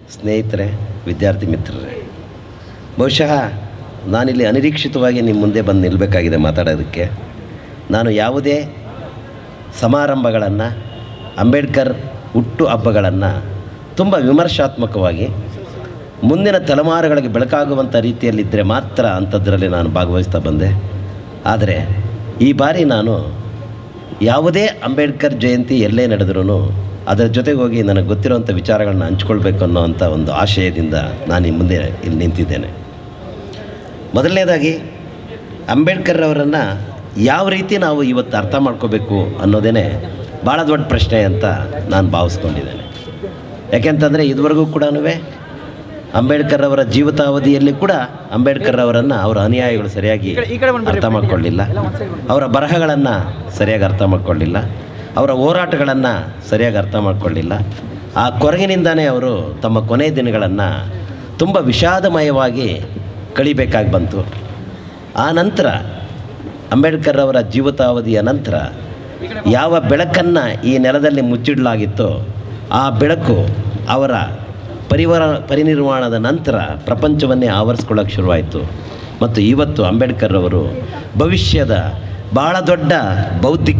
ಸ್ನೇಹಿತರೆ, ವಿದ್ಯಾರ್ಥಿ ಮಿತ್ರರೇ, ಬಹುಶಃ ನಾನಿಲ್ಲಿ ಅನಿರೀಕ್ಷಿತವಾಗಿ ನಿಮ್ಮ ಮುಂದೆ ಬಂದು ನಿಲ್ಲಬೇಕಾಗಿದೆ ಮಾತಾಡೋದಕ್ಕೆ. ನಾನು ಯಾವುದೇ ಸಮಾರಂಭಗಳನ್ನು, ಅಂಬೇಡ್ಕರ್ ಹುಟ್ಟು ಹಬ್ಬಗಳನ್ನು ತುಂಬ ವಿಮರ್ಶಾತ್ಮಕವಾಗಿ ಮುಂದಿನ ತಲೆಮಾರುಗಳಿಗೆ ಬೆಳಕಾಗುವಂಥ ರೀತಿಯಲ್ಲಿದ್ದರೆ ಮಾತ್ರ ಅಂಥದ್ರಲ್ಲಿ ನಾನು ಭಾಗವಹಿಸ್ತಾ ಬಂದೆ. ಆದರೆ ಈ ಬಾರಿ ನಾನು ಯಾವುದೇ ಅಂಬೇಡ್ಕರ್ ಜಯಂತಿ ಎಲ್ಲೇ ನಡೆದ್ರೂ ಅದರ ಜೊತೆಗೆ ಹೋಗಿ ನನಗೆ ಗೊತ್ತಿರೋಂಥ ವಿಚಾರಗಳನ್ನ ಹಂಚ್ಕೊಳ್ಬೇಕು ಅನ್ನೋವಂಥ ಒಂದು ಆಶಯದಿಂದ ನಾನು ಈ ಮುಂದೆ ಇಲ್ಲಿ ನಿಂತಿದ್ದೇನೆ. ಮೊದಲನೇದಾಗಿ ಅಂಬೇಡ್ಕರ್ ಅವರನ್ನು ಯಾವ ರೀತಿ ನಾವು ಇವತ್ತು ಅರ್ಥ ಮಾಡ್ಕೋಬೇಕು ಅನ್ನೋದೇ ಭಾಳ ದೊಡ್ಡ ಪ್ರಶ್ನೆ ಅಂತ ನಾನು ಭಾವಿಸ್ಕೊಂಡಿದ್ದೇನೆ. ಯಾಕೆಂತಂದರೆ ಇದುವರೆಗೂ ಕೂಡ ಅಂಬೇಡ್ಕರ್ ಅವರ ಜೀವಿತಾವಧಿಯಲ್ಲಿ ಕೂಡ ಅಂಬೇಡ್ಕರ್ ಅವರನ್ನು ಅವರ ಅನುಯಾಯಿಗಳು ಸರಿಯಾಗಿ ಅರ್ಥ ಮಾಡ್ಕೊಳ್ಳಿಲ್ಲ, ಅವರ ಬರಹಗಳನ್ನು ಸರಿಯಾಗಿ ಅರ್ಥ ಮಾಡ್ಕೊಳ್ಳಿಲ್ಲ, ಅವರ ಹೋರಾಟಗಳನ್ನು ಸರಿಯಾಗಿ ಅರ್ಥ ಮಾಡ್ಕೊಳ್ಳಿಲ್ಲ. ಆ ಕೊರಗಿನಿಂದನೇ ಅವರು ತಮ್ಮ ಕೊನೆಯ ದಿನಗಳನ್ನು ತುಂಬ ವಿಷಾದಮಯವಾಗಿ ಕಳಿಬೇಕಾಗಿ ಬಂತು. ಆ ನಂತರ ಅಂಬೇಡ್ಕರ್ ಅವರ ಜೀವಿತಾವಧಿಯ ನಂತರ ಯಾವ ಬೆಳಕನ್ನು ಈ ನೆಲದಲ್ಲಿ ಮುಚ್ಚಿಡಲಾಗಿತ್ತೋ ಆ ಬೆಳಕು ಅವರ ಪರಿನಿರ್ವಾಣದ ನಂತರ ಪ್ರಪಂಚವನ್ನೇ ಆವರಿಸ್ಕೊಳ್ಳೋಕ್ಕೆ ಶುರುವಾಯಿತು. ಮತ್ತು ಇವತ್ತು ಅಂಬೇಡ್ಕರ್ ಅವರು ಭವಿಷ್ಯದ ಭಾಳ ದೊಡ್ಡ ಬೌದ್ಧಿಕ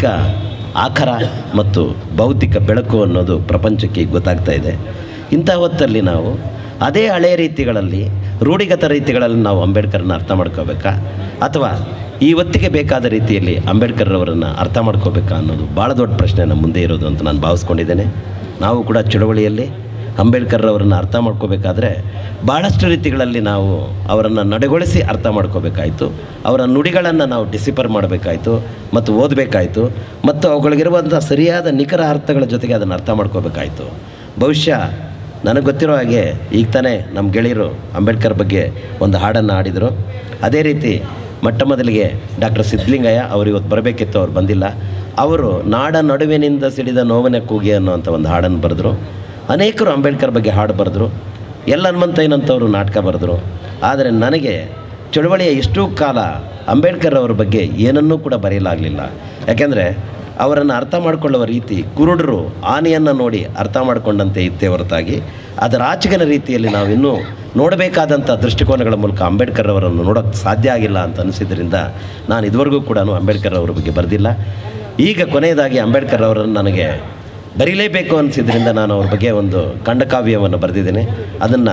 ಆಕರ ಮತ್ತು ಬೌದ್ಧಿಕ ಬೆಳಕು ಅನ್ನೋದು ಪ್ರಪಂಚಕ್ಕೆ ಗೊತ್ತಾಗ್ತಾ ಇದೆ. ಇಂಥ ಹೊತ್ತಲ್ಲಿ ನಾವು ಅದೇ ಹಳೆಯ ರೀತಿಗಳಲ್ಲಿ, ರೂಢಿಗತ ರೀತಿಗಳಲ್ಲಿ ನಾವು ಅಂಬೇಡ್ಕರ್ನ ಅರ್ಥ ಮಾಡ್ಕೋಬೇಕಾ, ಅಥವಾ ಈ ಹೊತ್ತಿಗೆ ಬೇಕಾದ ರೀತಿಯಲ್ಲಿ ಅಂಬೇಡ್ಕರ್ ಅವರನ್ನು ಅರ್ಥ ಮಾಡ್ಕೋಬೇಕಾ ಅನ್ನೋದು ಭಾಳ ದೊಡ್ಡ ಪ್ರಶ್ನೆ ನಮ್ಮ ಮುಂದೆ ಇರೋದು ಅಂತ ನಾನು ಭಾವಿಸ್ಕೊಂಡಿದ್ದೇನೆ. ನಾವು ಕೂಡ ಚಳವಳಿಯಲ್ಲಿ ಅಂಬೇಡ್ಕರ್ ಅವರನ್ನು ಅರ್ಥ ಮಾಡ್ಕೋಬೇಕಾದ್ರೆ ಭಾಳಷ್ಟು ರೀತಿಗಳಲ್ಲಿ ನಾವು ಅವರನ್ನು ನಡೆಗೊಳಿಸಿ ಅರ್ಥ ಮಾಡ್ಕೋಬೇಕಾಯಿತು. ಅವರ ನುಡಿಗಳನ್ನು ನಾವು ಡಿಸಿಫರ್ ಮಾಡಬೇಕಾಯಿತು ಮತ್ತು ಓದಬೇಕಾಯಿತು ಮತ್ತು ಅವುಗಳಿಗಿರುವಂಥ ಸರಿಯಾದ ನಿಖರ ಅರ್ಥಗಳ ಜೊತೆಗೆ ಅದನ್ನು ಅರ್ಥ ಮಾಡ್ಕೋಬೇಕಾಯಿತು. ಬಹುಶಃ ನನಗೆ ಗೊತ್ತಿರೋ ಹಾಗೆ ಈಗ ತಾನೇ ನಮ್ಮ ಗೆಳೆಯರು ಅಂಬೇಡ್ಕರ್ ಬಗ್ಗೆ ಒಂದು ಹಾಡನ್ನು ಹಾಡಿದರು. ಅದೇ ರೀತಿ ಮೊಟ್ಟ ಮೊದಲಿಗೆ ಡಾಕ್ಟರ್ ಸಿದ್ಧಲಿಂಗಯ್ಯ ಅವರು ಇವತ್ತು ಬರಬೇಕಿತ್ತು, ಅವ್ರು ಬಂದಿಲ್ಲ. ಅವರು ನಾಡ ನಡುವಿನಿಂದ ಸಿಡಿದ ನೋವನ ಕೂಗಿ ಅನ್ನೋವಂಥ ಒಂದು ಹಾಡನ್ನು ಬರೆದರು. ಅನೇಕರು ಅಂಬೇಡ್ಕರ್ ಬಗ್ಗೆ ಹಾಡು ಬರೆದರು. ಎಲ್ ಹನುಮಂತಯ್ಯನಂಥವರು ನಾಟಕ ಬರೆದರು. ಆದರೆ ನನಗೆ ಚಳುವಳಿಯ ಇಷ್ಟೂ ಕಾಲ ಅಂಬೇಡ್ಕರ್ ಅವರ ಬಗ್ಗೆ ಏನನ್ನೂ ಕೂಡ ಬರೆಯಲಾಗಲಿಲ್ಲ. ಯಾಕೆಂದರೆ ಅವರನ್ನು ಅರ್ಥ ಮಾಡಿಕೊಳ್ಳುವ ರೀತಿ ಕುರುಡರು ಆನೆಯನ್ನು ನೋಡಿ ಅರ್ಥ ಮಾಡಿಕೊಂಡಂತೆ ಇತ್ತೇ ಹೊರತಾಗಿ ಅದರ ಆಚೆಗಿನ ರೀತಿಯಲ್ಲಿ ನಾವಿನ್ನೂ ನೋಡಬೇಕಾದಂಥ ದೃಷ್ಟಿಕೋನಗಳ ಮೂಲಕ ಅಂಬೇಡ್ಕರ್ ಅವರನ್ನು ನೋಡೋಕ್ಕೆ ಸಾಧ್ಯ ಆಗಿಲ್ಲ ಅಂತ ಅನಿಸಿದ್ರಿಂದ ನಾನು ಇದುವರೆಗೂ ಕೂಡ ಅಂಬೇಡ್ಕರ್ ಅವರ ಬಗ್ಗೆ ಬರೆದಿಲ್ಲ. ಈಗ ಕೊನೆಯದಾಗಿ ಅಂಬೇಡ್ಕರ್ ಅವರನ್ನು ನನಗೆ ಬರೀಲೇಬೇಕು ಅನಿಸಿದ್ರಿಂದ ನಾನು ಅವ್ರ ಬಗ್ಗೆ ಒಂದು ಖಂಡಕಾವ್ಯವನ್ನು ಬರೆದಿದ್ದೇನೆ. ಅದನ್ನು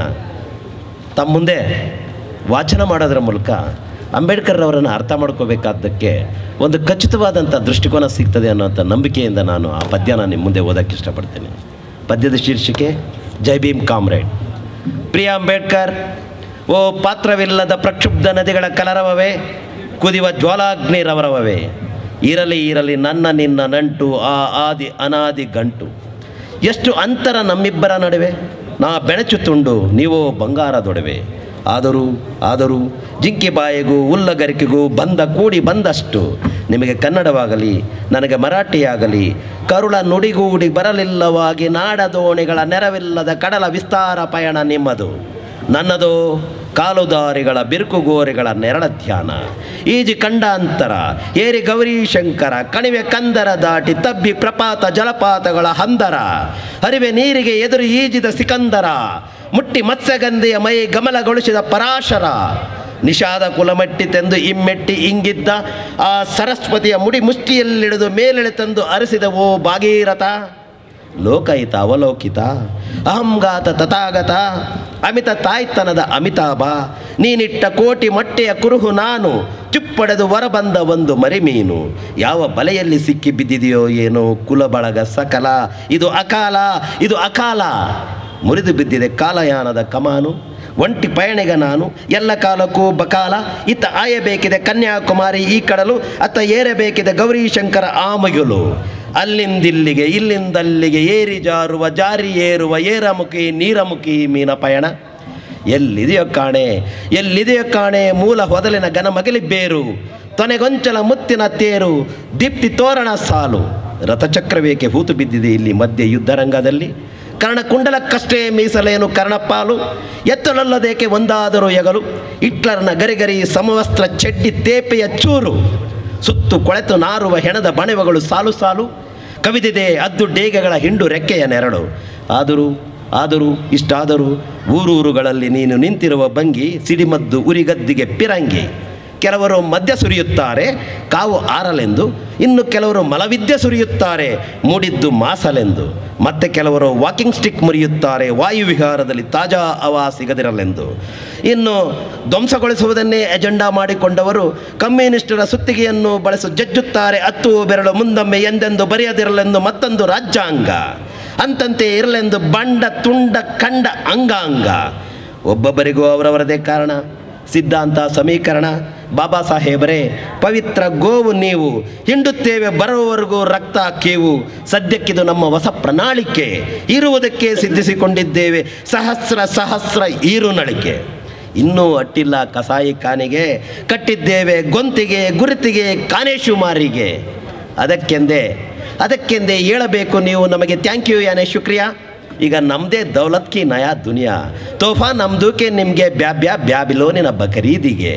ತಮ್ಮ ಮುಂದೆ ವಾಚನ ಮಾಡೋದರ ಮೂಲಕ ಅಂಬೇಡ್ಕರ್ ಅವರನ್ನು ಅರ್ಥ ಮಾಡ್ಕೋಬೇಕಾದ್ದಕ್ಕೆ ಒಂದು ಖಚಿತವಾದಂಥ ದೃಷ್ಟಿಕೋನ ಸಿಗ್ತದೆ ಅನ್ನೋಂಥ ನಂಬಿಕೆಯಿಂದ ನಾನು ಆ ಪದ್ಯನ ನಿಮ್ಮ ಮುಂದೆ ಓದೋಕ್ಕೆ ಇಷ್ಟಪಡ್ತೇನೆ. ಪದ್ಯದ ಶೀರ್ಷಿಕೆ ಜೈ ಭೀಮ್ ಕಾಮ್ರೇಡ್. ಪ್ರಿಯ ಅಂಬೇಡ್ಕರ್, ಓ ಪಾತ್ರವಿಲ್ಲದ ಪ್ರಕ್ಷುಬ್ಧ ನದಿಗಳ ಕಲರವವೇ, ಕುದಿವ ಜ್ವಾಲಾಗ್ನಿ ರವರವವೇ, ಇರಲಿ ಇರಲಿ ನನ್ನ ನಿನ್ನ ನಂಟು ಆ ಆದಿ ಅನಾದಿ ಗಂಟು. ಎಷ್ಟು ಅಂತರ ನಮ್ಮಿಬ್ಬರ ನಡುವೆ, ನಾ ಬೆಣಚು ತುಂಡು ನೀವು ಬಂಗಾರದೊಡವೆ. ಆದರೂ ಜಿಂಕೆ ಬಾಯಿಗೂ ಉಲ್ಲಗರಿಕೆಗೂ ಬಂದ ಕೂಡಿ ಬಂದಷ್ಟು ನಿಮಗೆ ಕನ್ನಡವಾಗಲಿ ನನಗೆ ಮರಾಠಿಯಾಗಲಿ ಕರುಳ ನುಡಿಗೂಡಿ ಬರಲಿಲ್ಲವಾಗಿ ನಾಡದೋಣಿಗಳ ನೆರವಿಲ್ಲದ ಕಡಲ ವಿಸ್ತಾರ ಪಯಣ ನಿಮ್ಮದು, ನನ್ನದು ಕಾಲುದಾರಿಗಳ ಬಿರುಕುಗೋರೆಗಳ ನೆರಳ ಧ್ಯಾನ. ಈಜಿ ಕಂಡಾಂತರ ಏರಿ ಗೌರೀಶಂಕರ ಕಣಿವೆ ಕಂದರ ದಾಟಿ ತಬ್ಬಿ ಪ್ರಪಾತ ಜಲಪಾತಗಳ ಹಂದರ, ಹರಿವೆ ನೀರಿಗೆ ಎದುರು ಈಜಿದ ಸಿಕಂದರ, ಮುಟ್ಟಿ ಮತ್ಸ್ಯಗಂಧೆಯ ಮೈ ಗಮಲಗೊಳಿಸಿದ ಪರಾಶರ, ನಿಷಾದ ಕುಲಮಟ್ಟಿತೆಂದು ಇಮ್ಮೆಟ್ಟಿ ಇಂಗಿದ್ದ ಆ ಸರಸ್ವತಿಯ ಮುಡಿ ಮುಷ್ಟಿಯಲ್ಲಿಡಿದು ಮೇಲೆಳೆತಂದು ಅರಸಿದ ಓ ಭಾಗೀರಥ, ಲೋಕಹಿತ ಅವಲೋಕಿತ ಅಹಂಗಾತ ತಥಾಗತ, ಅಮಿತ ತಾಯ್ತನದ ಅಮಿತಾಭ, ನೀನಿಟ್ಟ ಕೋಟಿ ಮೊಟ್ಟೆಯ ಕುರುಹು ನಾನು, ಚುಪ್ಪಡೆದು ಹೊರಬಂದ ಒಂದು ಮರಿಮೀನು, ಯಾವ ಬಲೆಯಲ್ಲಿ ಸಿಕ್ಕಿ ಬಿದ್ದಿದೆಯೋ ಏನೋ ಕುಲಬಳಗ ಸಕಲ, ಇದು ಅಕಾಲ ಇದು ಅಕಾಲ, ಮುರಿದು ಬಿದ್ದಿದೆ ಕಾಲಯಾನದ ಕಮಾನು, ಒಂಟಿ ಪಯಣಿಗ ನಾನು ಎಲ್ಲ ಕಾಲಕ್ಕೂ ಬಕಾಲ, ಇತ್ತ ಆಯಬೇಕಿದೆ ಕನ್ಯಾಕುಮಾರಿ ಈ ಕಡಲು, ಅತ್ತ ಏರಬೇಕಿದೆ ಗೌರೀಶಂಕರ ಆ ಮುಗಿಲು, ಅಲ್ಲಿಂದಿಲ್ಲಿಗೆ ಇಲ್ಲಿಂದಲ್ಲಿಗೆ ಏರಿ ಜಾರುವ ಜಾರಿ ಏರುವ ಏರಮುಖಿ ನೀರಮುಖಿ ಮೀನ ಪಯಣ, ಎಲ್ಲಿದೆಯೋ ಕಾಣೆ ಮೂಲ ಹೊದಲಿನ ಘನ ಮಗಲಿ ಬೇರು, ತೊನೆಗೊಂಚಲ ಮುತ್ತಿನ ತೇರು ದೀಪ್ತಿ ತೋರಣ ಸಾಲು, ರಥಚಕ್ರವೇಕೆ ಹೂತು ಬಿದ್ದಿದೆ ಇಲ್ಲಿ ಮಧ್ಯೆ ಯುದ್ಧರಂಗದಲ್ಲಿ, ಕರ್ಣಕುಂಡಲಕ್ಕಷ್ಟೇ ಮೀಸಲೇನು ಕರ್ಣಪಾಲು, ಎತ್ತಲಲ್ಲದೇಕೆ ಒಂದಾದರೂ ಎಗಲು, ಹಿಟ್ಲರ್ನ ಗರಿಗರಿ ಸಮವಸ್ತ್ರ ಚೆಡ್ಡಿ ತೇಪೆಯ ಚೂರು, ಸುತ್ತು ಕೊಳೆತು ನಾರುವ ಹೆಣದ ಬಣೆವಗಳು ಸಾಲು ಸಾಲು, ಕವಿದಿದೆ ಅದ್ದು ಡೇಗೆಗಳ ಹಿಂಡು ರೆಕ್ಕೆಯ ನೆರಳು, ಆದರೂ ಇಷ್ಟಾದರೂ ಊರೂರುಗಳಲ್ಲಿ ನೀನು ನಿಂತಿರುವ ಭಂಗಿ ಸಿಡಿಮದ್ದು ಉರಿಗದ್ದಿಗೆ ಪಿರಂಗಿ. ಕೆಲವರು ಮದ್ಯ ಸುರಿಯುತ್ತಾರೆ ಕಾವು ಆರಲೆಂದು, ಇನ್ನು ಕೆಲವರು ಮಲವಿದ್ಯೆ ಸುರಿಯುತ್ತಾರೆ ಮೂಡಿದ್ದು ಮಾಸಲೆಂದು, ಮತ್ತೆ ಕೆಲವರು ವಾಕಿಂಗ್ ಸ್ಟಿಕ್ ಮುರಿಯುತ್ತಾರೆ ವಾಯುವಿಹಾರದಲ್ಲಿ ತಾಜಾ ಹವಾ ಸಿಗದಿರಲೆಂದು. ಇನ್ನು ಧ್ವಂಸಗೊಳಿಸುವುದನ್ನೇ ಎಜೆಂಡಾ ಮಾಡಿಕೊಂಡವರು ಕಮ್ಯುನಿಸ್ಟರ ಸುತ್ತಿಗೆಯನ್ನು ಬಳಸಿ ಜಜ್ಜುತ್ತಾರೆ ಹತ್ತು ಬೆರಳು ಮುಂದೊಮ್ಮೆ ಎಂದೆಂದು ಬರೆಯದಿರಲೆಂದು ಮತ್ತೊಂದು ರಾಜ್ಯಾಂಗ, ಅಂತಂತೆ ಇರಲೆಂದು ಬಂಡ ತುಂಡ ಕಂಡ ಅಂಗಾಂಗ. ಒಬ್ಬೊಬ್ಬರಿಗೂ ಅವರವರದೇ ಕಾರಣ, ಸಿದ್ಧಾಂತ, ಸಮೀಕರಣ. ಬಾಬಾ ಸಾಹೇಬರೇ, ಪವಿತ್ರ ಗೋವು ನೀವು, ಹಿಂಡುತ್ತೇವೆ ಬರುವವರೆಗೂ ರಕ್ತ ಕೀವು. ಸದ್ಯಕ್ಕಿದು ನಮ್ಮ ಹೊಸ ಪ್ರಣಾಳಿಕೆ, ಇರುವುದಕ್ಕೆ ಸಿದ್ಧಿಸಿಕೊಂಡಿದ್ದೇವೆ ಸಹಸ್ರ ಸಹಸ್ರ ಈರುನಳಿಕೆ. ಇನ್ನೂ ಅಟ್ಟಿಲ್ಲ ಕಸಾಯಿ ಖಾನಿಗೆ, ಕಟ್ಟಿದ್ದೇವೆ ಗೊಂತಿಗೆ ಗುರುತಿಗೆ ಕಾನೇಶುಮಾರಿಗೆ. ಅದಕ್ಕೆಂದೇ ಹೇಳಬೇಕು ನೀವು ನಮಗೆ ಥ್ಯಾಂಕ್ ಯು ಯಾನೆ ಶುಕ್ರಿಯಾ. ಈಗ ನಮ್ಮದೇ ದೌಲತ್ ಕಿ ನಯಾ ದುನಿಯಾ, ತೋಫಾ ನಮ್ದೂಕೆ ನಿಮಗೆ ಬ್ಯಾಬಿಲೋನಿನ ಬಕರೀದಿಗೆ.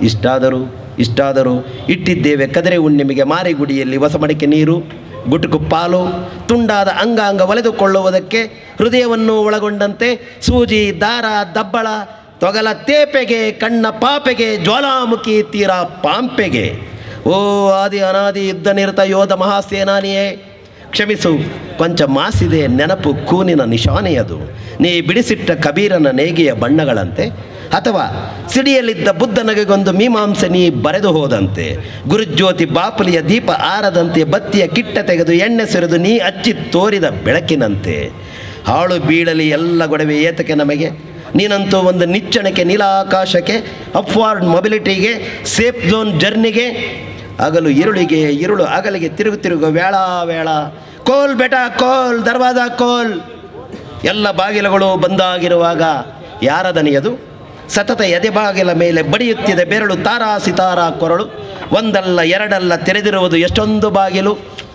ಇಷ್ಟಾದರೂ ಇಟ್ಟಿದ್ದೇವೆ ಕದರೆ ಹುಣ್ಣಿಮೆಗೆ ಮಾರಿಗುಡಿಯಲ್ಲಿ ಹೊಸ ಮಡಿಕೆ ನೀರು, ಗುಟುಕು ಪಾಲು, ತುಂಡಾದ ಅಂಗಾಂಗ ಒಲೆದುಕೊಳ್ಳುವುದಕ್ಕೆ ಹೃದಯವನ್ನು ಒಳಗೊಂಡಂತೆ ಸೂಜಿ ದಾರ ದಬ್ಬಳ ತೊಗಲ ತೇಪೆಗೆ ಕಣ್ಣ ಪಾಪೆಗೆ ಜ್ವಾಲಾಮುಖಿ ತೀರ ಪಾಂಪೆಗೆ. ಓ ಆದಿ ಅನಾದಿ ಯುದ್ಧ ನಿರತ ಯೋಧ ಮಹಾಸೇನಾನಿಯೇ, ಕ್ಷಮಿಸು ಕೊಂಚ ಮಾಸಿದೆ ನೆನಪು ಕೂನಿನ ನಿಶಾನೆಯದು. ನೀ ಬಿಡಿಸಿಟ್ಟ ಕಬೀರನ ನೇಗಿಯ ಬಣ್ಣಗಳಂತೆ, ಅಥವಾ ಸಿಡಿಯಲಿದ್ದ ಬುದ್ಧನಿಗೊಂದು ಮೀಮಾಂಸೆ ನೀ ಬರೆದು ಹೋದಂತೆ. ಗುರುಜ್ಯೋತಿ ಬಾಪುಲಿಯ ದೀಪ ಆರದಂತೆ ಬತ್ತಿಯ ಕಿಟ್ಟ ತೆಗೆದು ಎಣ್ಣೆ ಸುರಿದು ನೀ ಹಚ್ಚಿ ತೋರಿದ ಬೆಳಕಿನಂತೆ. ಹಾಳು ಬೀಳಲಿ ಎಲ್ಲ ಗೊಡವೆ ಏತಕ್ಕೆ ನಮಗೆ, ನೀನಂತೂ ಒಂದು ನಿಚ್ಚಣಕ್ಕೆ ನೀಲಾಕಾಶಕ್ಕೆ, ಅಪ್ವಾರ್ಡ್ ಮೊಬಿಲಿಟಿಗೆ, ಸೇಫ್ ಝೋನ್ ಜರ್ನಿಗೆ, ಹಗಲು ಇರುಳಿಗೆ ಇರುಳು ಅಗಲಿಗೆ ತಿರುಗು ವೇಳ ಕೋಲ್ ಬೆಟಾ ಕೋಲ್ ದರ್ವಾಜಾ ಕೋಲ್. ಎಲ್ಲ ಬಾಗಿಲುಗಳು ಬಂದಾಗಿರುವಾಗ ಯಾರ ದನಿಯದು? ಸತತ ಎದೆ ಬಾಗಿಲ ಮೇಲೆ ಬಡಿಯುತ್ತಿದೆ ಬೆರಳು ತಾರಾ ಸಿತಾರಾ ಕೊರಳು. ಒಂದಲ್ಲ ಎರಡಲ್ಲ ತೆರೆದಿರುವುದು ಎಷ್ಟೊಂದು ಬಾಗಿಲು.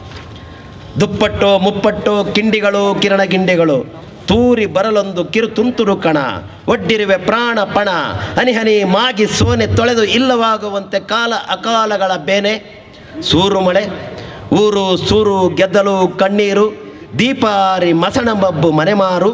ದುಪ್ಪಟ್ಟೋ ಮುಪ್ಪಟ್ಟೋ ಕಿಂಡಿಗಳು ಕಿರಣ ಗಿಂಡಿಗಳು, ತೂರಿ ಬರಲೊಂದು ಕಿರು ತುಂತುರು ಕಣ. ಒಡ್ಡಿರುವೆ ಪ್ರಾಣ ಪಣ, ಹನಿ ಹನಿ ಮಾಗಿ ಸೋನೆ ತೊಳೆದು ಇಲ್ಲವಾಗುವಂತೆ ಕಾಲ ಅಕಾಲಗಳ ಬೇನೆ. ಸೂರು ಮಳೆ, ಊರು ಸೂರು ಗೆದ್ದಲು ಕಣ್ಣೀರು, ದೀಪಾರಿ ಮಸಣ ಮಬ್ಬು ಮನೆಮಾರು.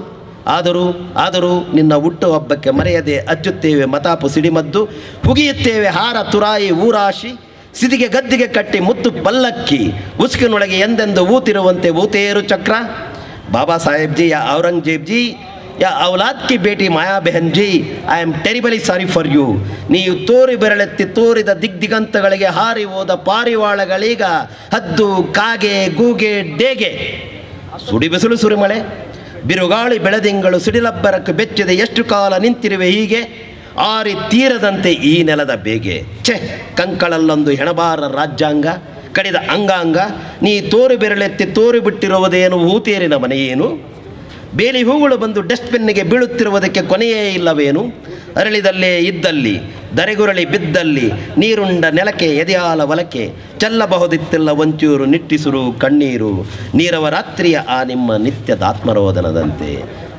ಆದರೂ ನಿನ್ನ ಹುಟ್ಟು ಹಬ್ಬಕ್ಕೆ ಮರೆಯದೆ ಅಜ್ಜುತ್ತೇವೆ ಮತಾಪು ಸಿಡಿಮದ್ದು, ಹುಗಿಯುತ್ತೇವೆ ಹಾರ ತುರಾಯಿ ಊರಾಶಿ. ಸಿದಿಗೆ ಗದ್ದಿಗೆ ಕಟ್ಟಿ ಮುತ್ತು ಪಲ್ಲಕ್ಕಿ, ಉಸುಕಿನೊಳಗೆ ಎಂದೆಂದು ಊತಿರುವಂತೆ ಊತೇರು ಚಕ್ರ. ಬಾಬಾ ಸಾಹೇಬ್ ಜಿ ಯಾ ಔರಂಗಜೇಬ್ ಜಿ ಯಾ ಔಲಾದ್ ಕಿ ಬೇಟಿ ಮಾಯಾ ಬೆಹನ್ ji, I am terribly sorry for you. ನೀವು ತೋರಿ ಬೆರಳೆತ್ತಿ ತೋರಿದ ದಿಗ್ದಿಗಂತಗಳಿಗೆ ಹಾರಿ ಹೋದ ಪಾರಿವಾಳಗಳೀಗ ಹದ್ದು ಕಾಗೆ ಗೂಗೆ ಡೇಗೆ. ಸುಡಿ ಬಿಸಿಲು ಸುರಿಮಳೆ, ಬಿರುಗಾಳಿ ಬೆಳೆದಿಂಗಳು ಸಿಡಿಲಬ್ಬರಕ್ಕೆ ಬೆಚ್ಚಿದೆ. ಎಷ್ಟು ಕಾಲ ನಿಂತಿರುವೆ ಹೀಗೆ, ಆರಿ ತೀರದಂತೆ ಈ ನೆಲದ ಬೇಗೆ. ಕಂಕಳಲ್ಲೊಂದು ಹೆಣಬಾರ ರಾಜ್ಯಾಂಗ, ಕಡಿದ ಅಂಗಾಂಗ. ನೀ ತೋರು ಬೆರಳೆತ್ತಿ ತೋರಿ ಬಿಟ್ಟಿರುವುದೇನು ಹೂತೇರಿನ ಮನೆಯೇನು? ಬೇಲಿ ಹೂಗಳು ಬಂದು ಡಸ್ಟ್ಬಿನ್ನಿಗೆ ಬೀಳುತ್ತಿರುವುದಕ್ಕೆ ಕೊನೆಯೇ ಇಲ್ಲವೇನು? ಅರಳಿದಲ್ಲೇ ಇದ್ದಲ್ಲಿ ದರೆಗುರಳಿ ಬಿದ್ದಲ್ಲಿ ನೀರುಂಡ ನೆಲಕ್ಕೆ ಎದೆಯಾಲ ಒಲಕ್ಕೆ ಚೆಲ್ಲಬಹುದಿತ್ತಿಲ್ಲ ಒಂಚೂರು ನಿಟ್ಟಿಸುರು ಕಣ್ಣೀರು. ನೀರವ ರಾತ್ರಿಯ ಆ ನಿಮ್ಮ ನಿತ್ಯದಾತ್ಮರೋದನದಂತೆ,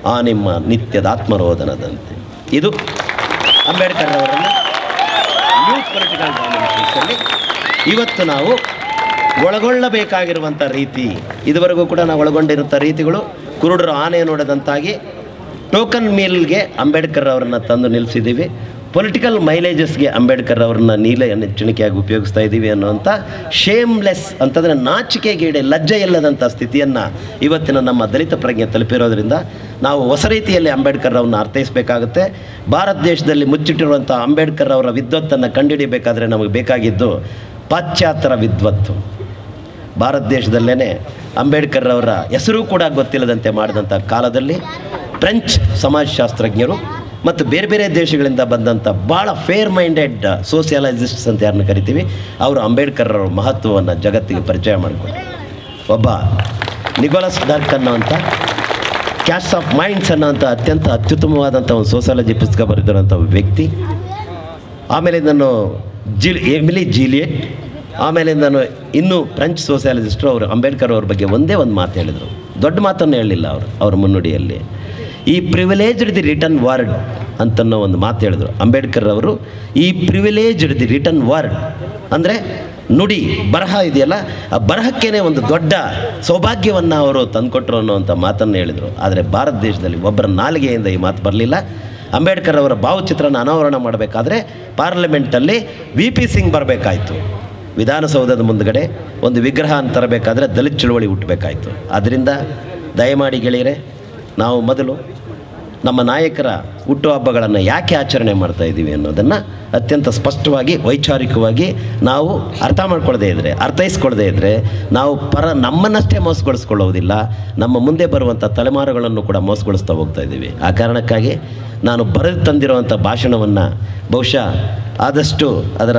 ಇದು ಅಂಬೇಡ್ಕರ್ ಅವರನ್ನು ನ್ಯೂಸ್ ಪೊಲಿಟಿಕಲ್ ಡಾಮಿನೇಷನ್ಸಲ್ಲಿ ಇವತ್ತು ನಾವು ಒಳಗೊಳ್ಳಬೇಕಾಗಿರುವಂಥ ರೀತಿ, ಇದುವರೆಗೂ ಕೂಡ ನಾವು ಒಳಗೊಂಡಿರುವಂಥ ರೀತಿಗಳು ಕುರುಡರು ಆನೆ ನೋಡದಂತಾಗಿ ಟೋಕನ್ ಮೀಲ್ಗೆ ಅಂಬೇಡ್ಕರ್ ಅವರನ್ನು ತಂದು ನಿಲ್ಲಿಸಿದ್ದೀವಿ. ಪೊಲಿಟಿಕಲ್ ಮೈಲೇಜಸ್ಗೆ ಅಂಬೇಡ್ಕರ್ ಅವ್ರನ್ನ ನೀಲ ನೆಚ್ಚಣಿಕೆಯಾಗಿ ಉಪಯೋಗಿಸ್ತಾ ಇದ್ದೀವಿ ಅನ್ನುವಂಥ ಶೇಮ್ಲೆಸ್ ಅಂತಂದರೆ ನಾಚಿಕೆಗೀಡೆ ಲಜ್ಜೆ ಇಲ್ಲದಂಥ ಸ್ಥಿತಿಯನ್ನು ಇವತ್ತಿನ ನಮ್ಮ ದಲಿತ ಪ್ರಜ್ಞೆ ತಲುಪಿರೋದ್ರಿಂದ ನಾವು ಹೊಸ ರೀತಿಯಲ್ಲಿ ಅಂಬೇಡ್ಕರ್ ಅವ್ರನ್ನ ಅರ್ಥೈಸಬೇಕಾಗುತ್ತೆ. ಭಾರತ ದೇಶದಲ್ಲಿ ಮುಚ್ಚಿಟ್ಟಿರುವಂಥ ಅಂಬೇಡ್ಕರ್ ಅವರ ವಿದ್ವತ್ತನ್ನು ಕಂಡುಹಿಡಿಯಬೇಕಾದ್ರೆ ನಮಗೆ ಬೇಕಾಗಿದ್ದು ಪಾಶ್ಚಾತ್ಯರ ವಿದ್ವತ್ತು. ಭಾರತ ದೇಶದಲ್ಲೇ ಅಂಬೇಡ್ಕರ್ ಅವರ ಹೆಸರು ಕೂಡ ಗೊತ್ತಿಲ್ಲದಂತೆ ಮಾಡಿದಂಥ ಕಾಲದಲ್ಲಿ ಫ್ರೆಂಚ್ ಸಮಾಜಶಾಸ್ತ್ರಜ್ಞರು ಮತ್ತು ಬೇರೆ ಬೇರೆ ದೇಶಗಳಿಂದ ಬಂದಂಥ ಭಾಳ ಫೇರ್ ಮೈಂಡೆಡ್ ಸೋಷಿಯಾಲಜಿಸ್ಟ್ಸ್ ಅಂತ ಯಾರನ್ನ ಕರಿತೀವಿ, ಅವರು ಅಂಬೇಡ್ಕರ್ ಅವರ ಮಹತ್ವವನ್ನು ಜಗತ್ತಿಗೆ ಪರಿಚಯ ಮಾಡಿಕೊಂಡ್ರು. ಒಬ್ಬ ನಿಕೋಲಸ್ ಡರ್ಕ್ ಅನ್ನೋವಂಥ ಕ್ಯಾಸ್ಟ್ ಆಫ್ ಮೈಂಡ್ಸ್ ಅನ್ನೋಂಥ ಅತ್ಯಂತ ಅತ್ಯುತ್ತಮವಾದಂಥ ಒಂದು ಸೋಷಿಯಾಲಜಿ ಪುಸ್ತಕ ಬರೆದಿರೋಂಥ ವ್ಯಕ್ತಿ. ಆಮೇಲೆ ನಾನು ಎಮಿಲಿ ಜೀಲಿಯಟ್, ಆಮೇಲೆ ನಾನು ಇನ್ನೂ ಫ್ರೆಂಚ್ ಸೋಷಿಯಾಲಜಿಸ್ಟರು ಅವರು ಅಂಬೇಡ್ಕರ್ ಅವ್ರ ಬಗ್ಗೆ ಒಂದೇ ಒಂದು ಮಾತು ಹೇಳಿದರು. ದೊಡ್ಡ ಮಾತನ್ನು ಹೇಳಲಿಲ್ಲ ಅವ್ರ ಮುನ್ನುಡಿಯಲ್ಲಿ. ಈ ಪ್ರಿವಿಲೇಜ್ಡ್ ದಿ ರಿಟರ್ನ್ ವರ್ಡ್ ಅಂತನ್ನೋ ಒಂದು ಮಾತು ಹೇಳಿದ್ರು ಅಂಬೇಡ್ಕರ್ ಅವರು. ಈ ಪ್ರಿವಿಲೇಜ್ಡ್ ದಿ ರಿಟರ್ನ್ ವರ್ಡ್ ಅಂದರೆ ನುಡಿ ಬರಹ ಇದೆಯಲ್ಲ, ಆ ಬರಹಕ್ಕೇ ಒಂದು ದೊಡ್ಡ ಸೌಭಾಗ್ಯವನ್ನು ಅವರು ತಂದುಕೊಟ್ರು ಅನ್ನುವಂಥ ಮಾತನ್ನು ಹೇಳಿದರು. ಆದರೆ ಭಾರತ ದೇಶದಲ್ಲಿ ಒಬ್ಬರ ನಾಲಿಗೆಯಿಂದ ಈ ಮಾತು ಬರಲಿಲ್ಲ. ಅಂಬೇಡ್ಕರ್ ಅವರ ಭಾವಚಿತ್ರನ ಅನಾವರಣ ಮಾಡಬೇಕಾದ್ರೆ ಪಾರ್ಲಿಮೆಂಟಲ್ಲಿ VP ಸಿಂಗ್ ಬರಬೇಕಾಯಿತು. ವಿಧಾನಸೌಧದ ಮುಂದುಗಡೆ ಒಂದು ವಿಗ್ರಹ ಅಂತ ತರಬೇಕಾದ್ರೆ ದಲಿತ ಚಳುವಳಿ ಹುಟ್ಟಬೇಕಾಯಿತು. ಆದ್ದರಿಂದ ದಯಮಾಡಿ ಗೆಳೆಯರೆ, ನಾವು ಮೊದಲು ನಮ್ಮ ನಾಯಕರ ಹುಟ್ಟುಹಬ್ಬಗಳನ್ನು ಯಾಕೆ ಆಚರಣೆ ಮಾಡ್ತಾ ಇದ್ದೀವಿ ಅನ್ನೋದನ್ನು ಅತ್ಯಂತ ಸ್ಪಷ್ಟವಾಗಿ ವೈಚಾರಿಕವಾಗಿ ನಾವು ಅರ್ಥೈಸ್ಕೊಳ್ಳದೇ ಇದ್ದರೆ ನಾವು ನಮ್ಮನ್ನಷ್ಟೇ ಮೋಸಗೊಳಿಸ್ಕೊಳ್ಳೋದಿಲ್ಲ, ನಮ್ಮ ಮುಂದೆ ಬರುವಂಥ ತಲೆಮಾರುಗಳನ್ನು ಕೂಡ ಮೋಸಗೊಳಿಸ್ತಾ ಹೋಗ್ತಾ ಇದ್ದೀವಿ. ಆ ಕಾರಣಕ್ಕಾಗಿ ನಾನು ಬರೆದು ತಂದಿರುವಂಥ ಭಾಷಣವನ್ನು ಬಹುಶಃ ಆದಷ್ಟು ಅದರ